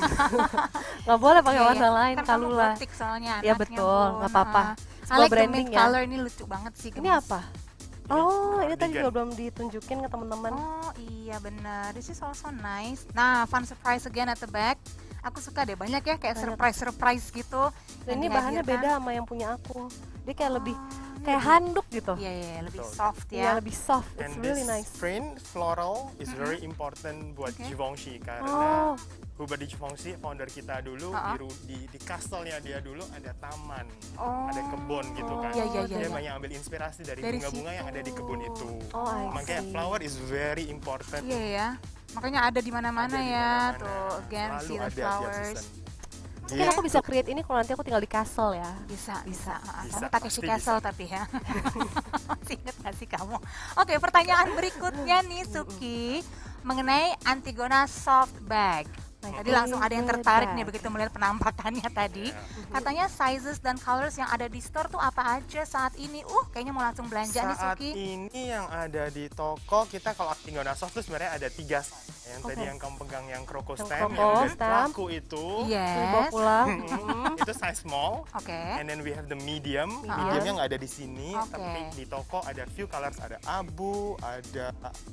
Nggak boleh pakai Iya, warna iya. lain Kan kamu Kalula. gotik soalnya Iya, anaknya, betul, Bun. nggak apa-apa. Ah. I Sebuah like the branding mint ya. color ini lucu banget sih. Ini gemes. apa? Oh, ini tadi cardigan. juga belum ditunjukin ke teman-teman. Oh iya benar, this is also nice. Nah, fun surprise again at the back. Aku suka deh, banyak ya kayak Banyak. surprise-surprise gitu. Dan yang ini bahannya dihadirkan. beda sama yang punya aku. Dia kayak lebih Oh, kayak handuk gitu. Iya, iya, iya, lebih Betul. soft Iya, ya. lebih soft. It's And really this nice. print floral is very important buat Okay. Givenchy karena Oh, Hubert Givenchy founder kita dulu Uh-uh. di, ru- di di castle-nya dia dulu ada taman, Oh. ada kebun gitu kan. Iya, iya, iya, Dia iya. banyak ambil inspirasi dari Dari bunga-bunga yang situ. ada di kebun itu. Oh, I Makanya see. flower is very important. Iya ya. Makanya ada di mana-mana Ada di ya. mana-mana. Tuh, again Selalu see the ada tiap flowers. season. mungkin Iya. aku bisa create ini kalau nanti aku tinggal di castle ya. Bisa, bisa. Ah, Bisa, Kamu Takeshi pasti Castle tapi ya. Masih inget gak sih kamu? Oke, pertanyaan berikutnya nih Suki mengenai Antigona soft bag. Nah, tadi langsung ada yang tertarik nih begitu melihat penampakannya tadi. Ya. Katanya sizes dan colors yang ada di store tuh apa aja saat ini? Uh, kayaknya mau langsung belanja nih Saat Suki. ini yang ada di toko kita kalau Antigona Soft itu sebenarnya ada tiga. Yang tadi Oke. yang kamu pegang yang Croco Yang Stamp, Croco yang udah Stamp. laku itu. Dibawa Yes. pulang. itu size small. Oke. And then we have the medium. Ah. Mediumnya nggak ada di sini, Oke. tapi di toko ada few colors, ada abu, ada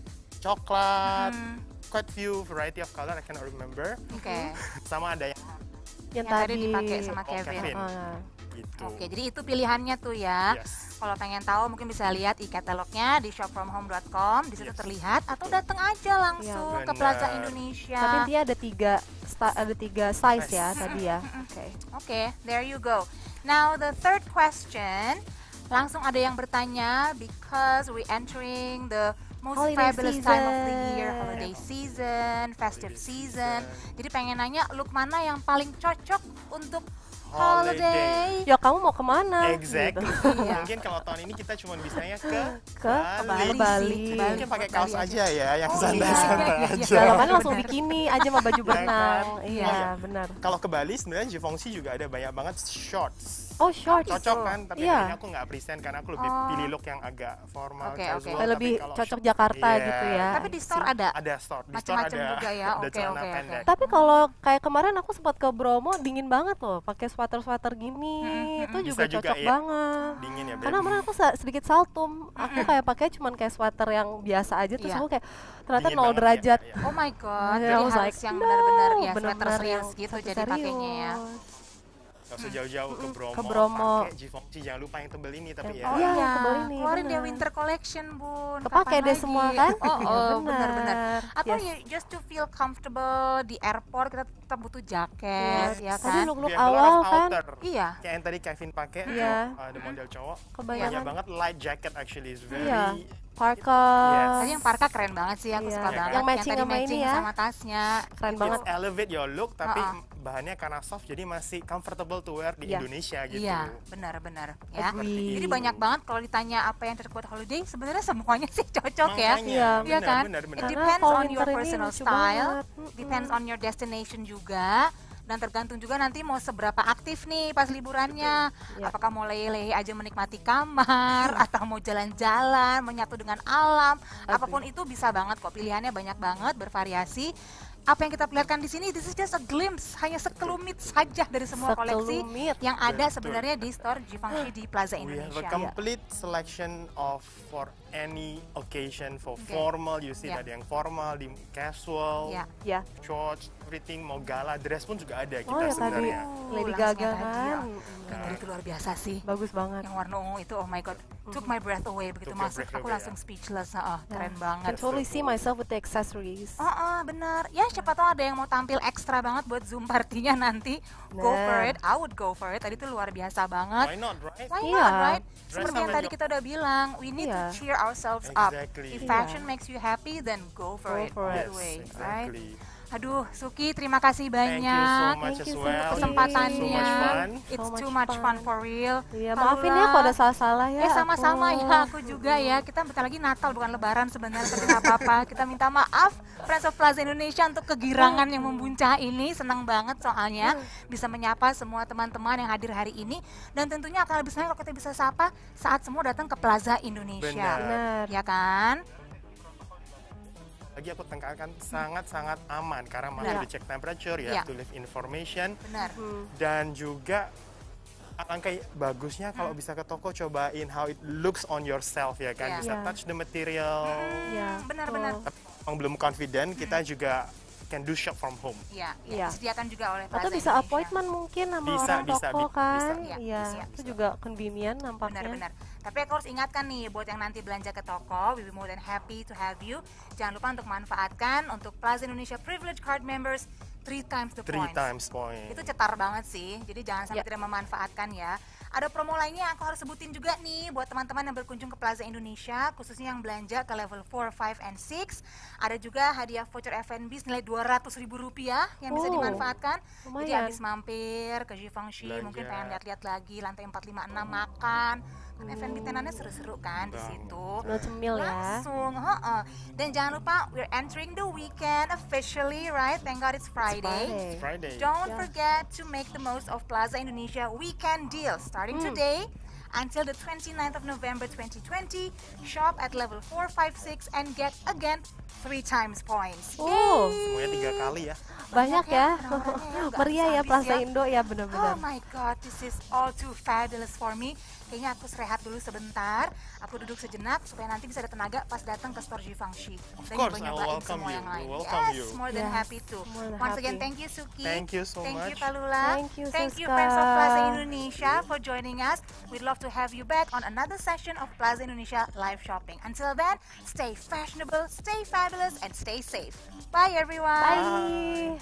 coklat, Hmm, quite few variety of color I cannot remember. Oke. Sama ada yang Yang, Yang tadi dipakai sama Oh, Kevin. Kevin. Ah, gitu. Oke, jadi itu pilihannya tuh ya. Yes. Kalau pengen tahu mungkin bisa lihat e-katalognya di shop from home dot com, di situ Yes. terlihat atau datang aja langsung Iya, ke Plaza benar. Indonesia. tapi dia ada tiga sta- ada tiga size ya Size. tadi ya. Oke. Oke, there you go. Now the third question, langsung ada yang bertanya because we entering the most Holiday fabulous time of the year, season. holiday season, festive Holiday season. season. Jadi pengen nanya look mana yang paling cocok untuk Holiday. holiday? Ya kamu mau kemana? Exactly. Gitu. Iya. Mungkin kalau tahun ini kita cuma bisanya ke Ke Bali. Bali. sih, Mungkin pakai kaos Bali aja ya, yang Oh, santai-santai iya, iya, iya. aja. Dalamannya langsung bikini aja sama baju Ya berenang. kan? Iya, Iya. benar. Kalau ke Bali sebenarnya Givenchy juga ada banyak banget shorts. Oh, short. Cocok kan, tapi Iya. hari ini aku nggak present karena aku lebih Oh. pilih look yang agak formal, Oke, casual. oke. tapi Lebih kalau cocok short- Jakarta Iya. gitu ya. Tapi di store ada. Ada store, di store Macem-macem ada, juga ya, ada oke, celana oke, oke. pendek. Tapi kalau kayak kemarin aku sempat ke Bromo dingin banget loh, pakai sweater-sweater gini. Mm-mm. Itu Bisa juga juga, cocok ya. banget. Dingin ya, Karena baby. kemarin aku sa- sedikit saltum. Aku kayak pakai cuman kayak sweater yang biasa aja terus Iya. aku kayak ternyata Dingin nol banget, derajat. ya, ya. Oh my god, Jadi jadi I was harus like, yang no, benar-benar ya sweater benar-benar serius yang gitu sweater jadi pakainya ya. serius. Gak usah jauh-jauh ke Bromo, ke Bromo. pakai Givenchy, jangan lupa yang tebel ini tapi Yang- ya. Iya, tebel ini, keluarin dia bener. winter collection, Bun. Kepake Kapan deh lagi? semua kan? Oh, oh Bener. benar-benar. Atau Yes. ya just to feel comfortable di airport kita tetap butuh jaket, ya Tadi kan? look-look We have a lot awal of kan, outer. Iya. Kayak yang tadi Kevin pakai, Iya. uh, ada model cowok. kebayangan. Banyak banget light jacket actually, is very Iya. Yes. Parka. Tadi yang parka keren banget sih, aku Iya. suka Yang banget. matching tadi sama ini matching ya. sama tasnya. Keren It's banget. elevate your look, tapi Uh-uh. bahannya karena soft, jadi masih comfortable to wear di Iya. Indonesia gitu. Iya, benar-benar ya. Agree. Jadi banyak banget kalau ditanya apa yang cocok buat holiday, sebenarnya semuanya sih cocok ya. Makanya, Iya. Iya benar, kan? benar, It benar. Karena depends fall on your winter ini personal lucu style, banget. Mm-mm. depends on your destination juga, dan tergantung juga nanti mau seberapa aktif nih pas liburannya. Iya. Apakah mau leleh aja menikmati kamar, atau mau jalan-jalan, menyatu dengan alam, apapun itu bisa banget kok. Pilihannya banyak banget, bervariasi. Apa yang kita perlihatkan di sini, this is just a glimpse, hanya sekelumit saja dari semua koleksi Sekelumit. yang ada Betul. sebenarnya di store Givenchy di Plaza We have a Indonesia. complete selection of for any occasion, for Okay. formal, you see Yeah. ada yang formal, di casual, Ya. Ya. shorts, everything, mau gala, dress pun juga ada kita Oh ya tadi sebenarnya. Lady langsung Gaga yang tadi, kan. oh. Yang tadi itu luar biasa sih. Bagus banget. Yang warna ungu itu, oh my god, took my breath away begitu Took your masuk. breath Aku away, langsung ya. speechless. Ah, keren Can banget. totally see myself with the accessories. Oh, oh, benar. Ya, siapa tahu ada yang mau tampil ekstra banget buat Zoom partinya nanti. Go Nah. for it. I would go for it. Tadi tuh luar biasa banget. Why not, right? Why Iya. not, right? Dress Seperti up yang and tadi go. kita udah bilang, we need Iya. to cheer ourselves up. Exactly. If Iya. fashion makes you happy, then go for Go it for all it. the way, Yes, right? exactly. Aduh, Suki, terima kasih Thank you so banyak. much Thank as you so well. much. Kesempatannya. So much fun. It's So too much much fun fun. for real. Iya, Kalau maafin ya kalau ada salah-salah ya. Eh sama-sama aku. ya, aku juga ya. Kita bentar lagi Natal bukan Lebaran sebenarnya, tapi nggak apa-apa. Kita minta maaf Friends of Plaza Indonesia untuk kegirangan yang membuncah ini. Senang banget soalnya bisa menyapa semua teman-teman yang hadir hari ini. Dan tentunya akan lebih senang kalau kita bisa sapa saat semua datang ke Plaza Indonesia. Benar. Benar. Ya kan? Lagi aku tekankan sangat-sangat aman karena Benar. masih dicek temperature, you Iya. have to leave information, Benar. Hmm. dan juga alangkah bagusnya kalau bisa ke toko cobain how it looks on yourself ya Iya. kan, bisa Iya. touch the material. Iya, Benar-benar. betul. Tapi emang belum confident, kita juga can do shop from home. Iya, Iya. ya, disediakan juga oleh Plaza Atau bisa Indonesia. appointment mungkin sama Bisa, orang bisa, toko bi- kan. bisa. Iya, Iya, bisa, itu juga convenient nampaknya. Benar-benar. Tapi aku harus ingatkan nih buat yang nanti belanja ke toko, we will be more than happy to have you. Jangan lupa untuk manfaatkan untuk Plaza Indonesia Privilege Card members three times the Three points. times point. Itu cetar banget sih, jadi jangan sampai Ya. tidak memanfaatkan ya. Ada promo lainnya yang aku harus sebutin juga nih buat teman-teman yang berkunjung ke Plaza Indonesia, khususnya yang belanja ke level four, five, and six. Ada juga hadiah voucher F and B senilai dua ratus ribu rupiah yang bisa Oh, dimanfaatkan. Jadi lumayan. habis mampir ke Givenchy, Belanja. mungkin pengen lihat-lihat lagi lantai empat lima enam makan. Kan F and B tenannya seru-seru kan di Banget. situ. Cemil ya. Langsung, heeh. Dan jangan lupa we're entering the weekend officially, right? Thank God it's Friday. Friday. Friday. Don't Yeah. forget to make the most of Plaza Indonesia weekend deal starting Hmm. today until the twenty-ninth of November twenty twenty. Shop at level four, five, six and get again three times points. Oh, Semuanya tiga kali ya. banyak ya. orang-orangnya ya, nggak Meriah ya habis-habis Plaza ya. Indo ya Oh benar-benar. my god, this is all too fabulous for me. Kayaknya aku rehat dulu sebentar. Aku duduk sejenak supaya nanti bisa ada tenaga pas datang ke store Givenchy. Of Dan course, nyoba-nyobain I'll welcome semua you. yang lain. We'll welcome Yes, you. more than Yes, happy to. more than Once again, happy. thank you Suki. Thank you so Thank you much. Kalula. Thank you, Thank you Siska. Friends of Plaza Indonesia for joining us. We'd love to have you back on another session of Plaza Indonesia live shopping. Until then, stay fashionable, stay fabulous, and stay safe. Bye everyone. Bye.